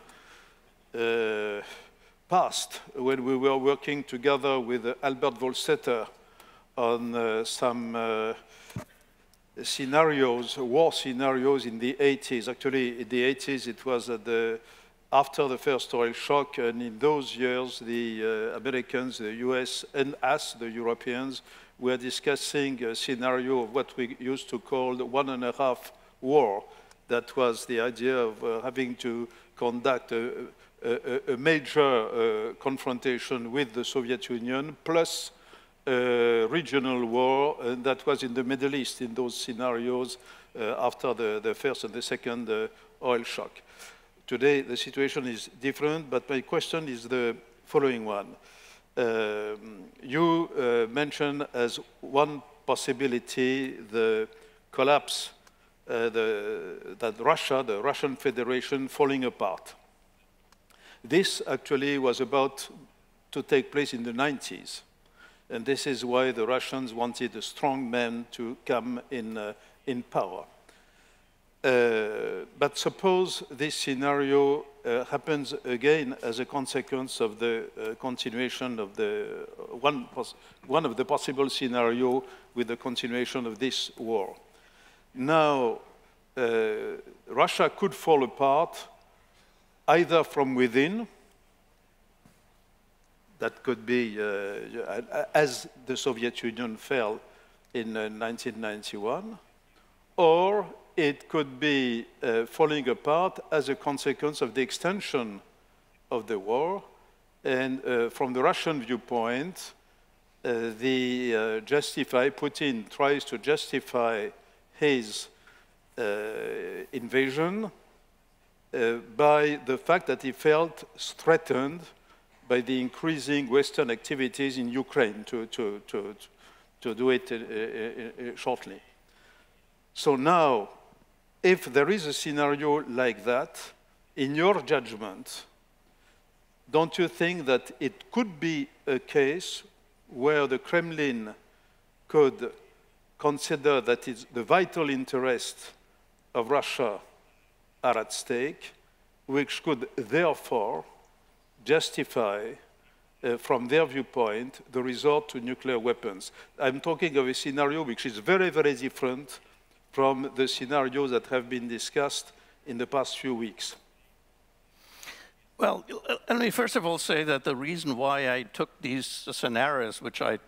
past, when we were working together with Albert Wohlstetter on some scenarios, war scenarios in the 80s. Actually, in the 80s, it was after the first oil shock, and in those years, the Americans, the US, and us, the Europeans, were discussing a scenario of what we used to call the 1.5 war. That was the idea of having to conduct a major confrontation with the Soviet Union, plus a regional war, and that was in the Middle East, in those scenarios after the first and the second oil shock. Today, the situation is different, but my question is the following one. You mentioned as one possibility the collapse, that Russia, the Russian Federation, falling apart. This actually was about to take place in the 90s. And this is why the Russians wanted a strong man to come in power. But suppose this scenario happens again as a consequence of the continuation of the one of the possible scenarios with the continuation of this war. Now, Russia could fall apart either from within, that could be as the Soviet Union fell in 1991, or it could be falling apart as a consequence of the extension of the war. And from the Russian viewpoint, Putin tries to justify his invasion by the fact that he felt threatened by the increasing Western activities in Ukraine, to do it shortly. So now, if there is a scenario like that, in your judgment, don't you think that it could be a case where the Kremlin could consider that it's the vital interests of Russia are at stake, which could therefore justify, from their viewpoint, the resort to nuclear weapons? I'm talking of a scenario which is very, very different from the scenarios that have been discussed in the past few weeks. Well, let me first of all say that the reason why I took these scenarios, which I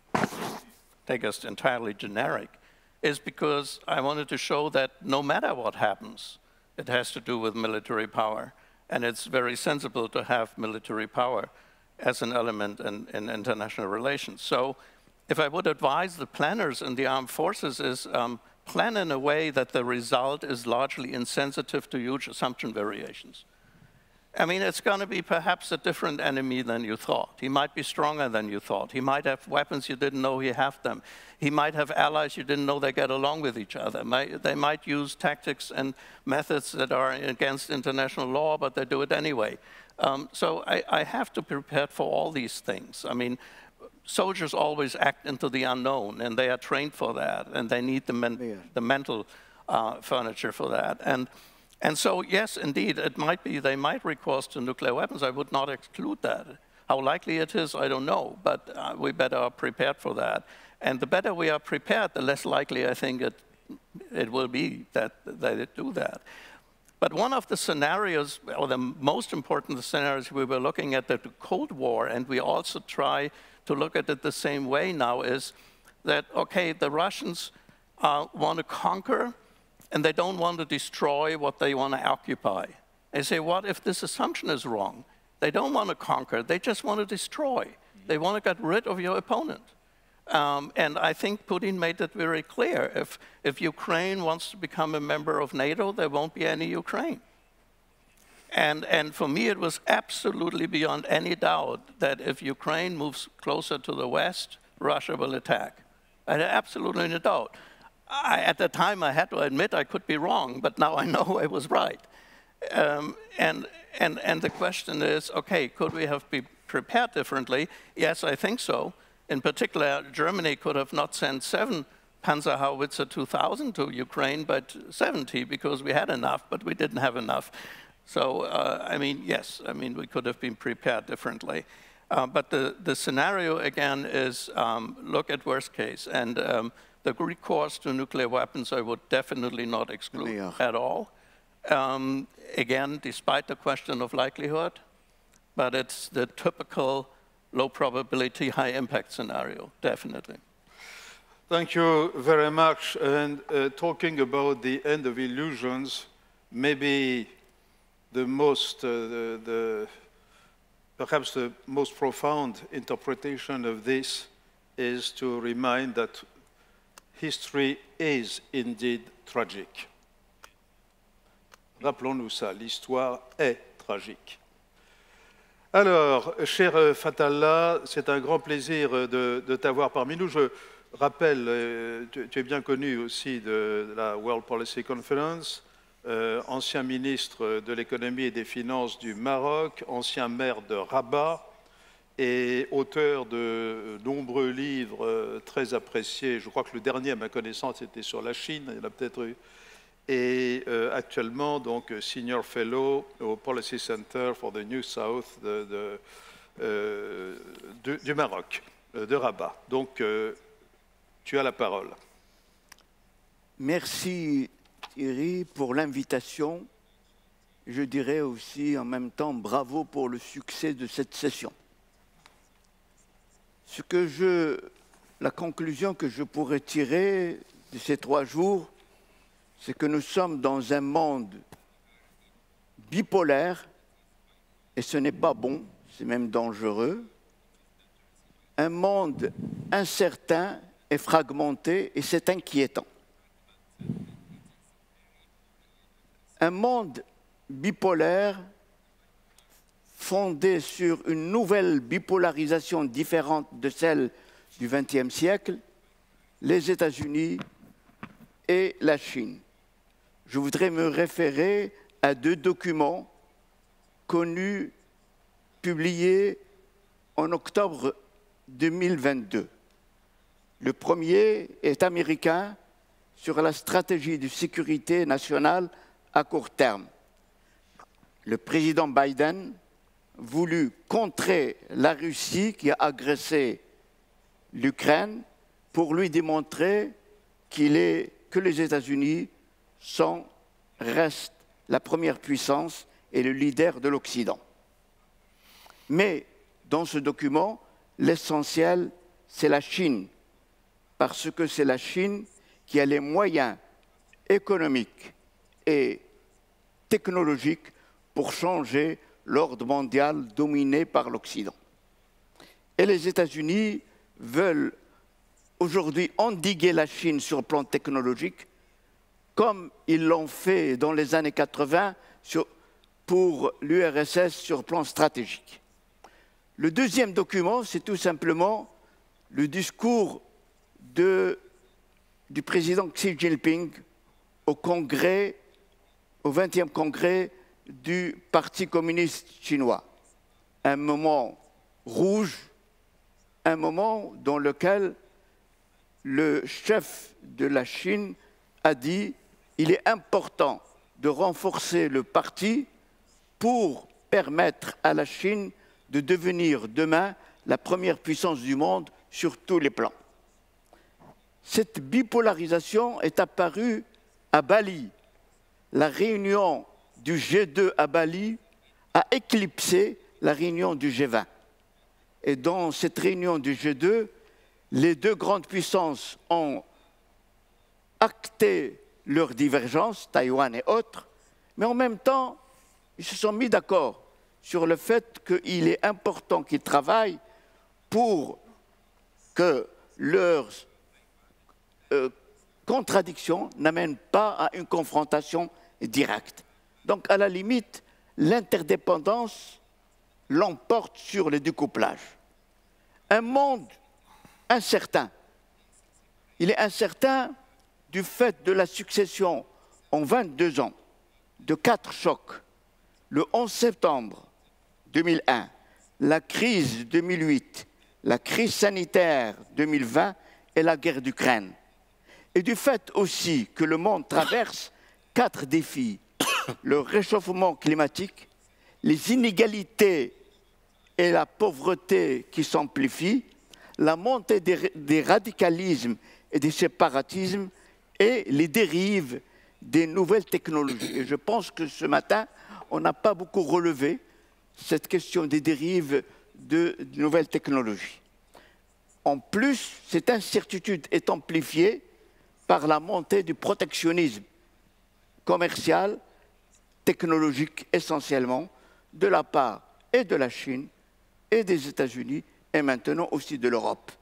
take as entirely generic, is because I wanted to show that no matter what happens, it has to do with military power. And it's very sensible to have military power as an element in international relations. So if I would advise the planners in the armed forces is plan in a way that the result is largely insensitive to huge assumption variations. I mean, it's going to be perhaps a different enemy than you thought. He might be stronger than you thought. He might have weapons you didn't know he had them. He might have allies you didn't know they get along with each other. They might use tactics and methods that are against international law, but they do it anyway. So I have to be prepared for all these things. I mean, soldiers always act into the unknown, and they are trained for that, and they need the mental furniture for that. And so, yes, indeed, it might be they might recourse to nuclear weapons. I would not exclude that. How likely it is, I don't know, but we better are prepared for that. And the better we are prepared, the less likely I think it will be that they do that. But one of the scenarios, or the most important scenarios we were looking at the Cold War, and we also try to look at it the same way now, is that, okay, the Russians want to conquer, and they don't want to destroy what they want to occupy. They say, what if this assumption is wrong? They don't want to conquer, they just want to destroy. They want to get rid of your opponent. And I think Putin made that very clear. If Ukraine wants to become a member of NATO, there won't be any Ukraine. And for me, it was absolutely beyond any doubt that if Ukraine moves closer to the West, Russia will attack. I had absolutely no doubt. At the time, I had to admit I could be wrong, but now I know I was right. And the question is, okay, could we have been prepared differently? Yes, I think so. In particular, Germany could have not sent 7 Panzerhaubitze 2000 to Ukraine, but 70, because we had enough, but we didn't have enough. So, I mean, yes, I mean, we could have been prepared differently. But the scenario, again, is look at worst case. And the recourse to nuclear weapons I would definitely not exclude at all. Again, despite the question of likelihood, but it's the typical low probability, high impact scenario, definitely. Thank you very much. And talking about the end of illusions, maybe the most, perhaps the most profound interpretation of this is to remind that history is indeed tragic. Rappelons-nous ça, l'histoire est tragique. Alors, cher Fatallah, c'est un grand plaisir de t'avoir parmi nous. Je rappelle, tu es bien connu aussi de la World Policy Conference, ancien ministre de l'économie et des finances du Maroc, ancien maire de Rabat et auteur de nombreux livres très appréciés. Je crois que le dernier, à ma connaissance, était sur la Chine, il y en a peut-être eu. Et actuellement, donc, Senior Fellow au Policy Center for the New South du Maroc, de Rabat. Donc, tu as la parole. Merci Thierry pour l'invitation. Je dirais aussi en même temps bravo pour le succès de cette session. La conclusion que je pourrais tirer de ces 3 jours, c'est que nous sommes dans un monde bipolaire, et ce n'est pas bon, c'est même dangereux, un monde incertain et fragmenté, et c'est inquiétant. Un monde bipolaire fondé sur une nouvelle bipolarisation différente de celle du XXe siècle, les États-Unis et la Chine. Je voudrais me référer à deux documents connus, publiés en octobre 2022. Le premier est américain sur la stratégie de sécurité nationale à court terme. Le président Biden voulut contrer la Russie qui a agressé l'Ukraine pour lui démontrer que les États-Unis restent la première puissance et le leader de l'Occident. Mais dans ce document, l'essentiel, c'est la Chine, parce que c'est la Chine qui a les moyens économiques et technologiques pour changer l'ordre mondial dominé par l'Occident. Et les États-Unis veulent aujourd'hui endiguer la Chine sur le plan technologique, comme ils l'ont fait dans les années 80 pour l'URSS sur le plan stratégique. Le deuxième document, c'est tout simplement le discours du président Xi Jinping au 20e congrès du Parti communiste chinois. Un moment rouge, un moment dans lequel le chef de la Chine a dit qu'il est important de renforcer le parti pour permettre à la Chine de devenir demain la première puissance du monde sur tous les plans. Cette bipolarisation est apparue à Bali. La réunion du G2 à Bali a éclipsé la réunion du G20. Et dans cette réunion du G2, les deux grandes puissances ont acté leurs divergences, Taïwan et autres, mais en même temps, ils se sont mis d'accord sur le fait qu'il est important qu'ils travaillent pour que leurs contradictions n'amènent pas à une confrontation directe. Donc, à la limite, l'interdépendance l'emporte sur le découplage. Un monde incertain. Il est incertain du fait de la succession en 22 ans de 4 chocs. Le 11 septembre 2001, la crise 2008, la crise sanitaire 2020 et la guerre d'Ukraine. Et du fait aussi que le monde traverse 4 défis. Le réchauffement climatique, les inégalités et la pauvreté qui s'amplifient, la montée des radicalismes et des séparatismes et les dérives des nouvelles technologies. Et je pense que ce matin, on n'a pas beaucoup relevé cette question des dérives de nouvelles technologies. En plus, cette incertitude est amplifiée par la montée du protectionnisme commercial, technologique essentiellement, de la part et de la Chine et des États-Unis et maintenant aussi de l'Europe.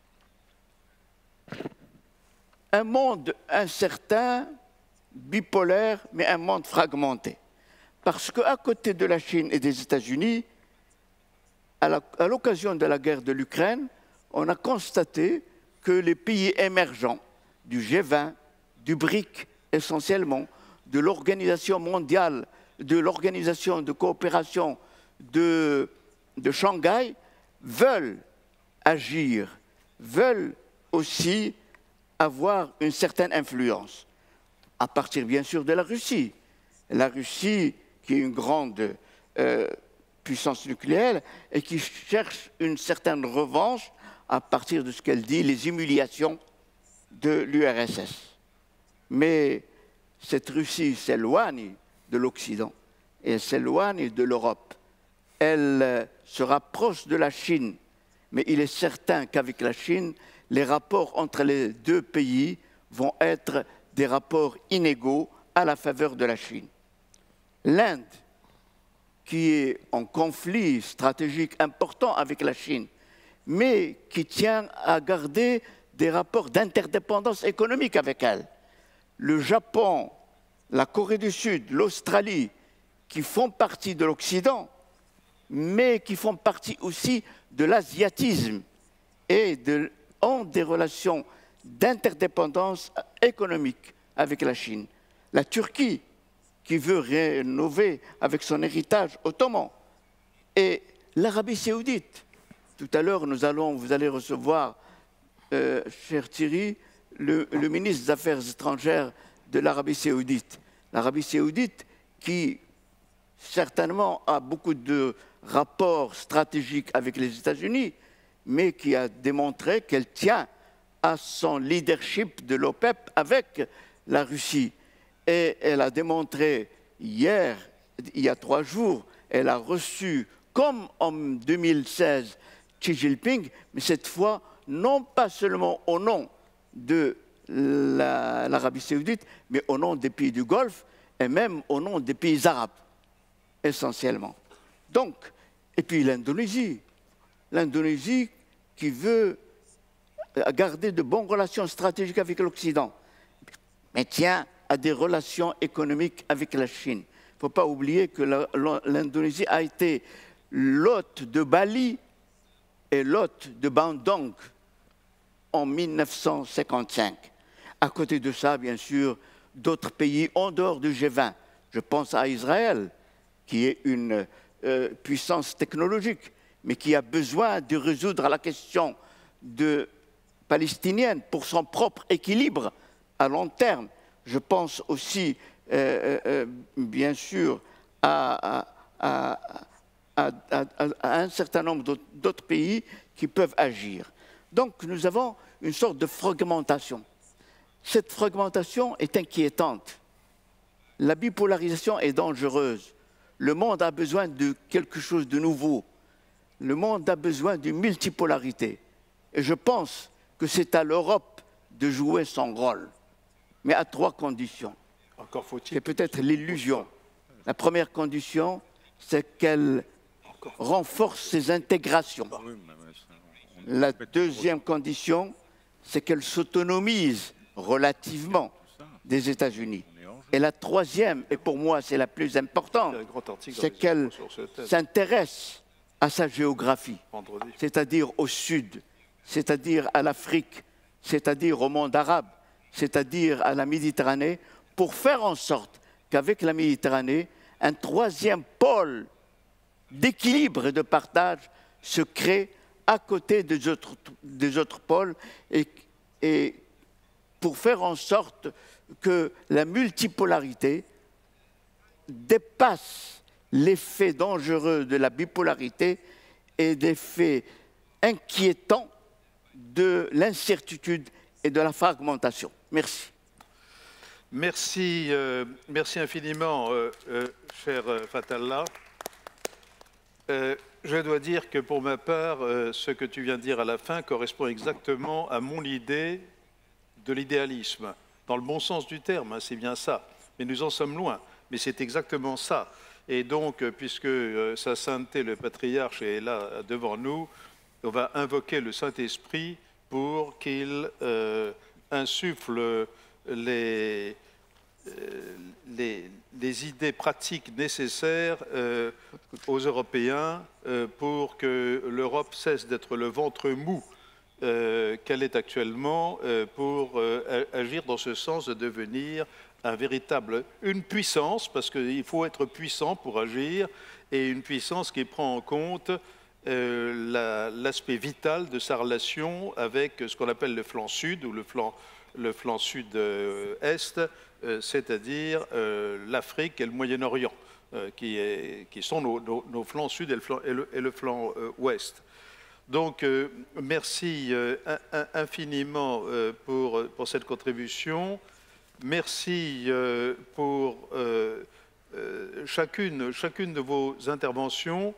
Un monde incertain, bipolaire, mais un monde fragmenté. Parce qu'à côté de la Chine et des États-Unis, à l'occasion de la guerre de l'Ukraine, on a constaté que les pays émergents du G20, du BRIC essentiellement, de l'Organisation mondiale, de l'Organisation de coopération de Shanghai, veulent agir, veulent aussi avoir une certaine influence, à partir bien sûr de la Russie. La Russie, qui est une grande puissance nucléaire et qui cherche une certaine revanche à partir de ce qu'elle dit, les humiliations de l'URSS. Mais cette Russie s'éloigne de l'Occident et elle s'éloigne de l'Europe. Elle se rapproche de la Chine, mais il est certain qu'avec la Chine, les rapports entre les deux pays vont être des rapports inégaux à la faveur de la Chine. L'Inde, qui est en conflit stratégique important avec la Chine, mais qui tient à garder des rapports d'interdépendance économique avec elle. Le Japon, la Corée du Sud, l'Australie, qui font partie de l'Occident, mais qui font partie aussi de l'asiatisme et ont des relations d'interdépendance économique, avec la Chine. La Turquie, qui veut rénover avec son héritage ottoman. Et l'Arabie saoudite. Tout à l'heure, vous allez recevoir, cher Thierry, le ministre des Affaires étrangères de l'Arabie saoudite. L'Arabie saoudite qui, certainement, a beaucoup de rapports stratégiques avec les États-Unis, mais qui a démontré qu'elle tient à son leadership de l'OPEP avec la Russie. Et elle a démontré hier, il y a 3 jours, elle a reçu, comme en 2016, Xi Jinping, mais cette fois, non pas seulement au nom de l'Arabie saoudite, mais au nom des pays du Golfe et même au nom des pays arabes, essentiellement. Donc, et puis l'Indonésie. L'Indonésie qui veut garder de bonnes relations stratégiques avec l'Occident, mais tient à des relations économiques avec la Chine. Il ne faut pas oublier que l'Indonésie a été l'hôte de Bali et l'hôte de Bandung en 1955. À côté de ça, bien sûr, d'autres pays en dehors du G20. Je pense à Israël, qui est une puissance technologique, mais qui a besoin de résoudre la question palestinienne pour son propre équilibre à long terme. Je pense aussi, bien sûr, à un certain nombre d'autres pays qui peuvent agir. Donc, nous avons une sorte de fragmentation. Cette fragmentation est inquiétante. La bipolarisation est dangereuse. Le monde a besoin de quelque chose de nouveau. Le monde a besoin d'une multipolarité. Et je pense que c'est à l'Europe de jouer son rôle, mais à 3 conditions. Encore faut-il. C'est peut-être l'illusion. La première condition, c'est qu'elle renforce ses intégrations. La deuxième condition, c'est qu'elle s'autonomise relativement des États-Unis. Et la troisième, et pour moi c'est la plus importante, c'est qu'elle s'intéresse à sa géographie, c'est-à-dire au sud, c'est-à-dire à l'Afrique, c'est-à-dire au monde arabe, c'est-à-dire à la Méditerranée, pour faire en sorte qu'avec la Méditerranée, un 3e pôle d'équilibre et de partage se crée à côté des autres pôles et pour faire en sorte que la multipolarité dépasse l'effet dangereux de la bipolarité et l'effet inquiétant de l'incertitude et de la fragmentation. Merci. Merci, merci infiniment, cher Fatallah. Je dois dire que pour ma part, ce que tu viens de dire à la fin correspond exactement à mon idée de l'idéalisme. Dans le bon sens du terme, hein, c'est bien ça. Mais nous en sommes loin. Mais c'est exactement ça. Et donc, puisque Sa Sainteté, le Patriarche, est là devant nous, on va invoquer le Saint-Esprit pour qu'il insuffle les idées pratiques nécessaires aux Européens pour que l'Europe cesse d'être le ventre mou qu'elle est actuellement pour agir dans ce sens de devenir une puissance, parce qu'il faut être puissant pour agir, et une puissance qui prend en compte l'aspect vital de sa relation avec ce qu'on appelle le flanc sud ou le flanc sud-est, c'est-à-dire l'Afrique et le Moyen-Orient, qui sont nos flancs sud et le flanc ouest. Donc, merci infiniment pour cette contribution. Merci pour chacune de vos interventions.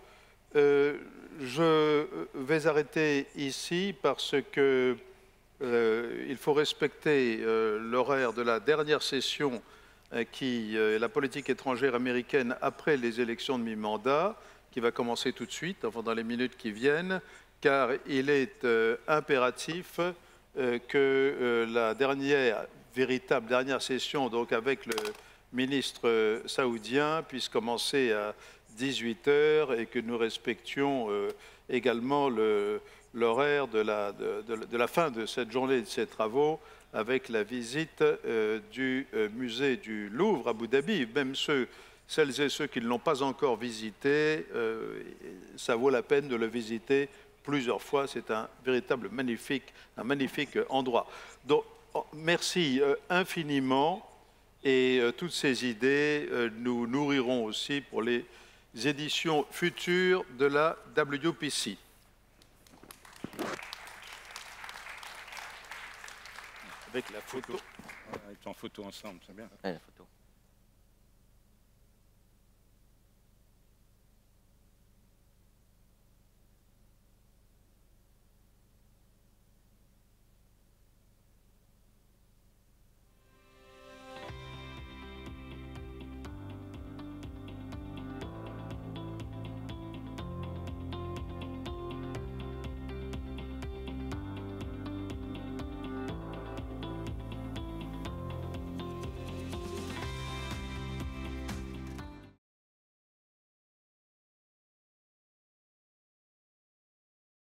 Je vais arrêter ici parce que il faut respecter l'horaire de la dernière session qui est la politique étrangère américaine après les élections de mi-mandat, qui va commencer tout de suite, enfin dans les minutes qui viennent, car il est impératif que la véritable dernière session, donc avec le ministre saoudien, puisse commencer à 18 h et que nous respections également l'horaire de la fin de cette journée et de ces travaux avec la visite du musée du Louvre à Abu Dhabi. Même celles et ceux qui ne l'ont pas encore visité, ça vaut la peine de le visiter plusieurs fois. C'est un véritable magnifique endroit. Donc, merci infiniment. Et toutes ces idées nous nourriront aussi pour les éditions futures de la WPC. Avec la photo. Avec en photo ensemble, c'est bien. Ouais, la photo.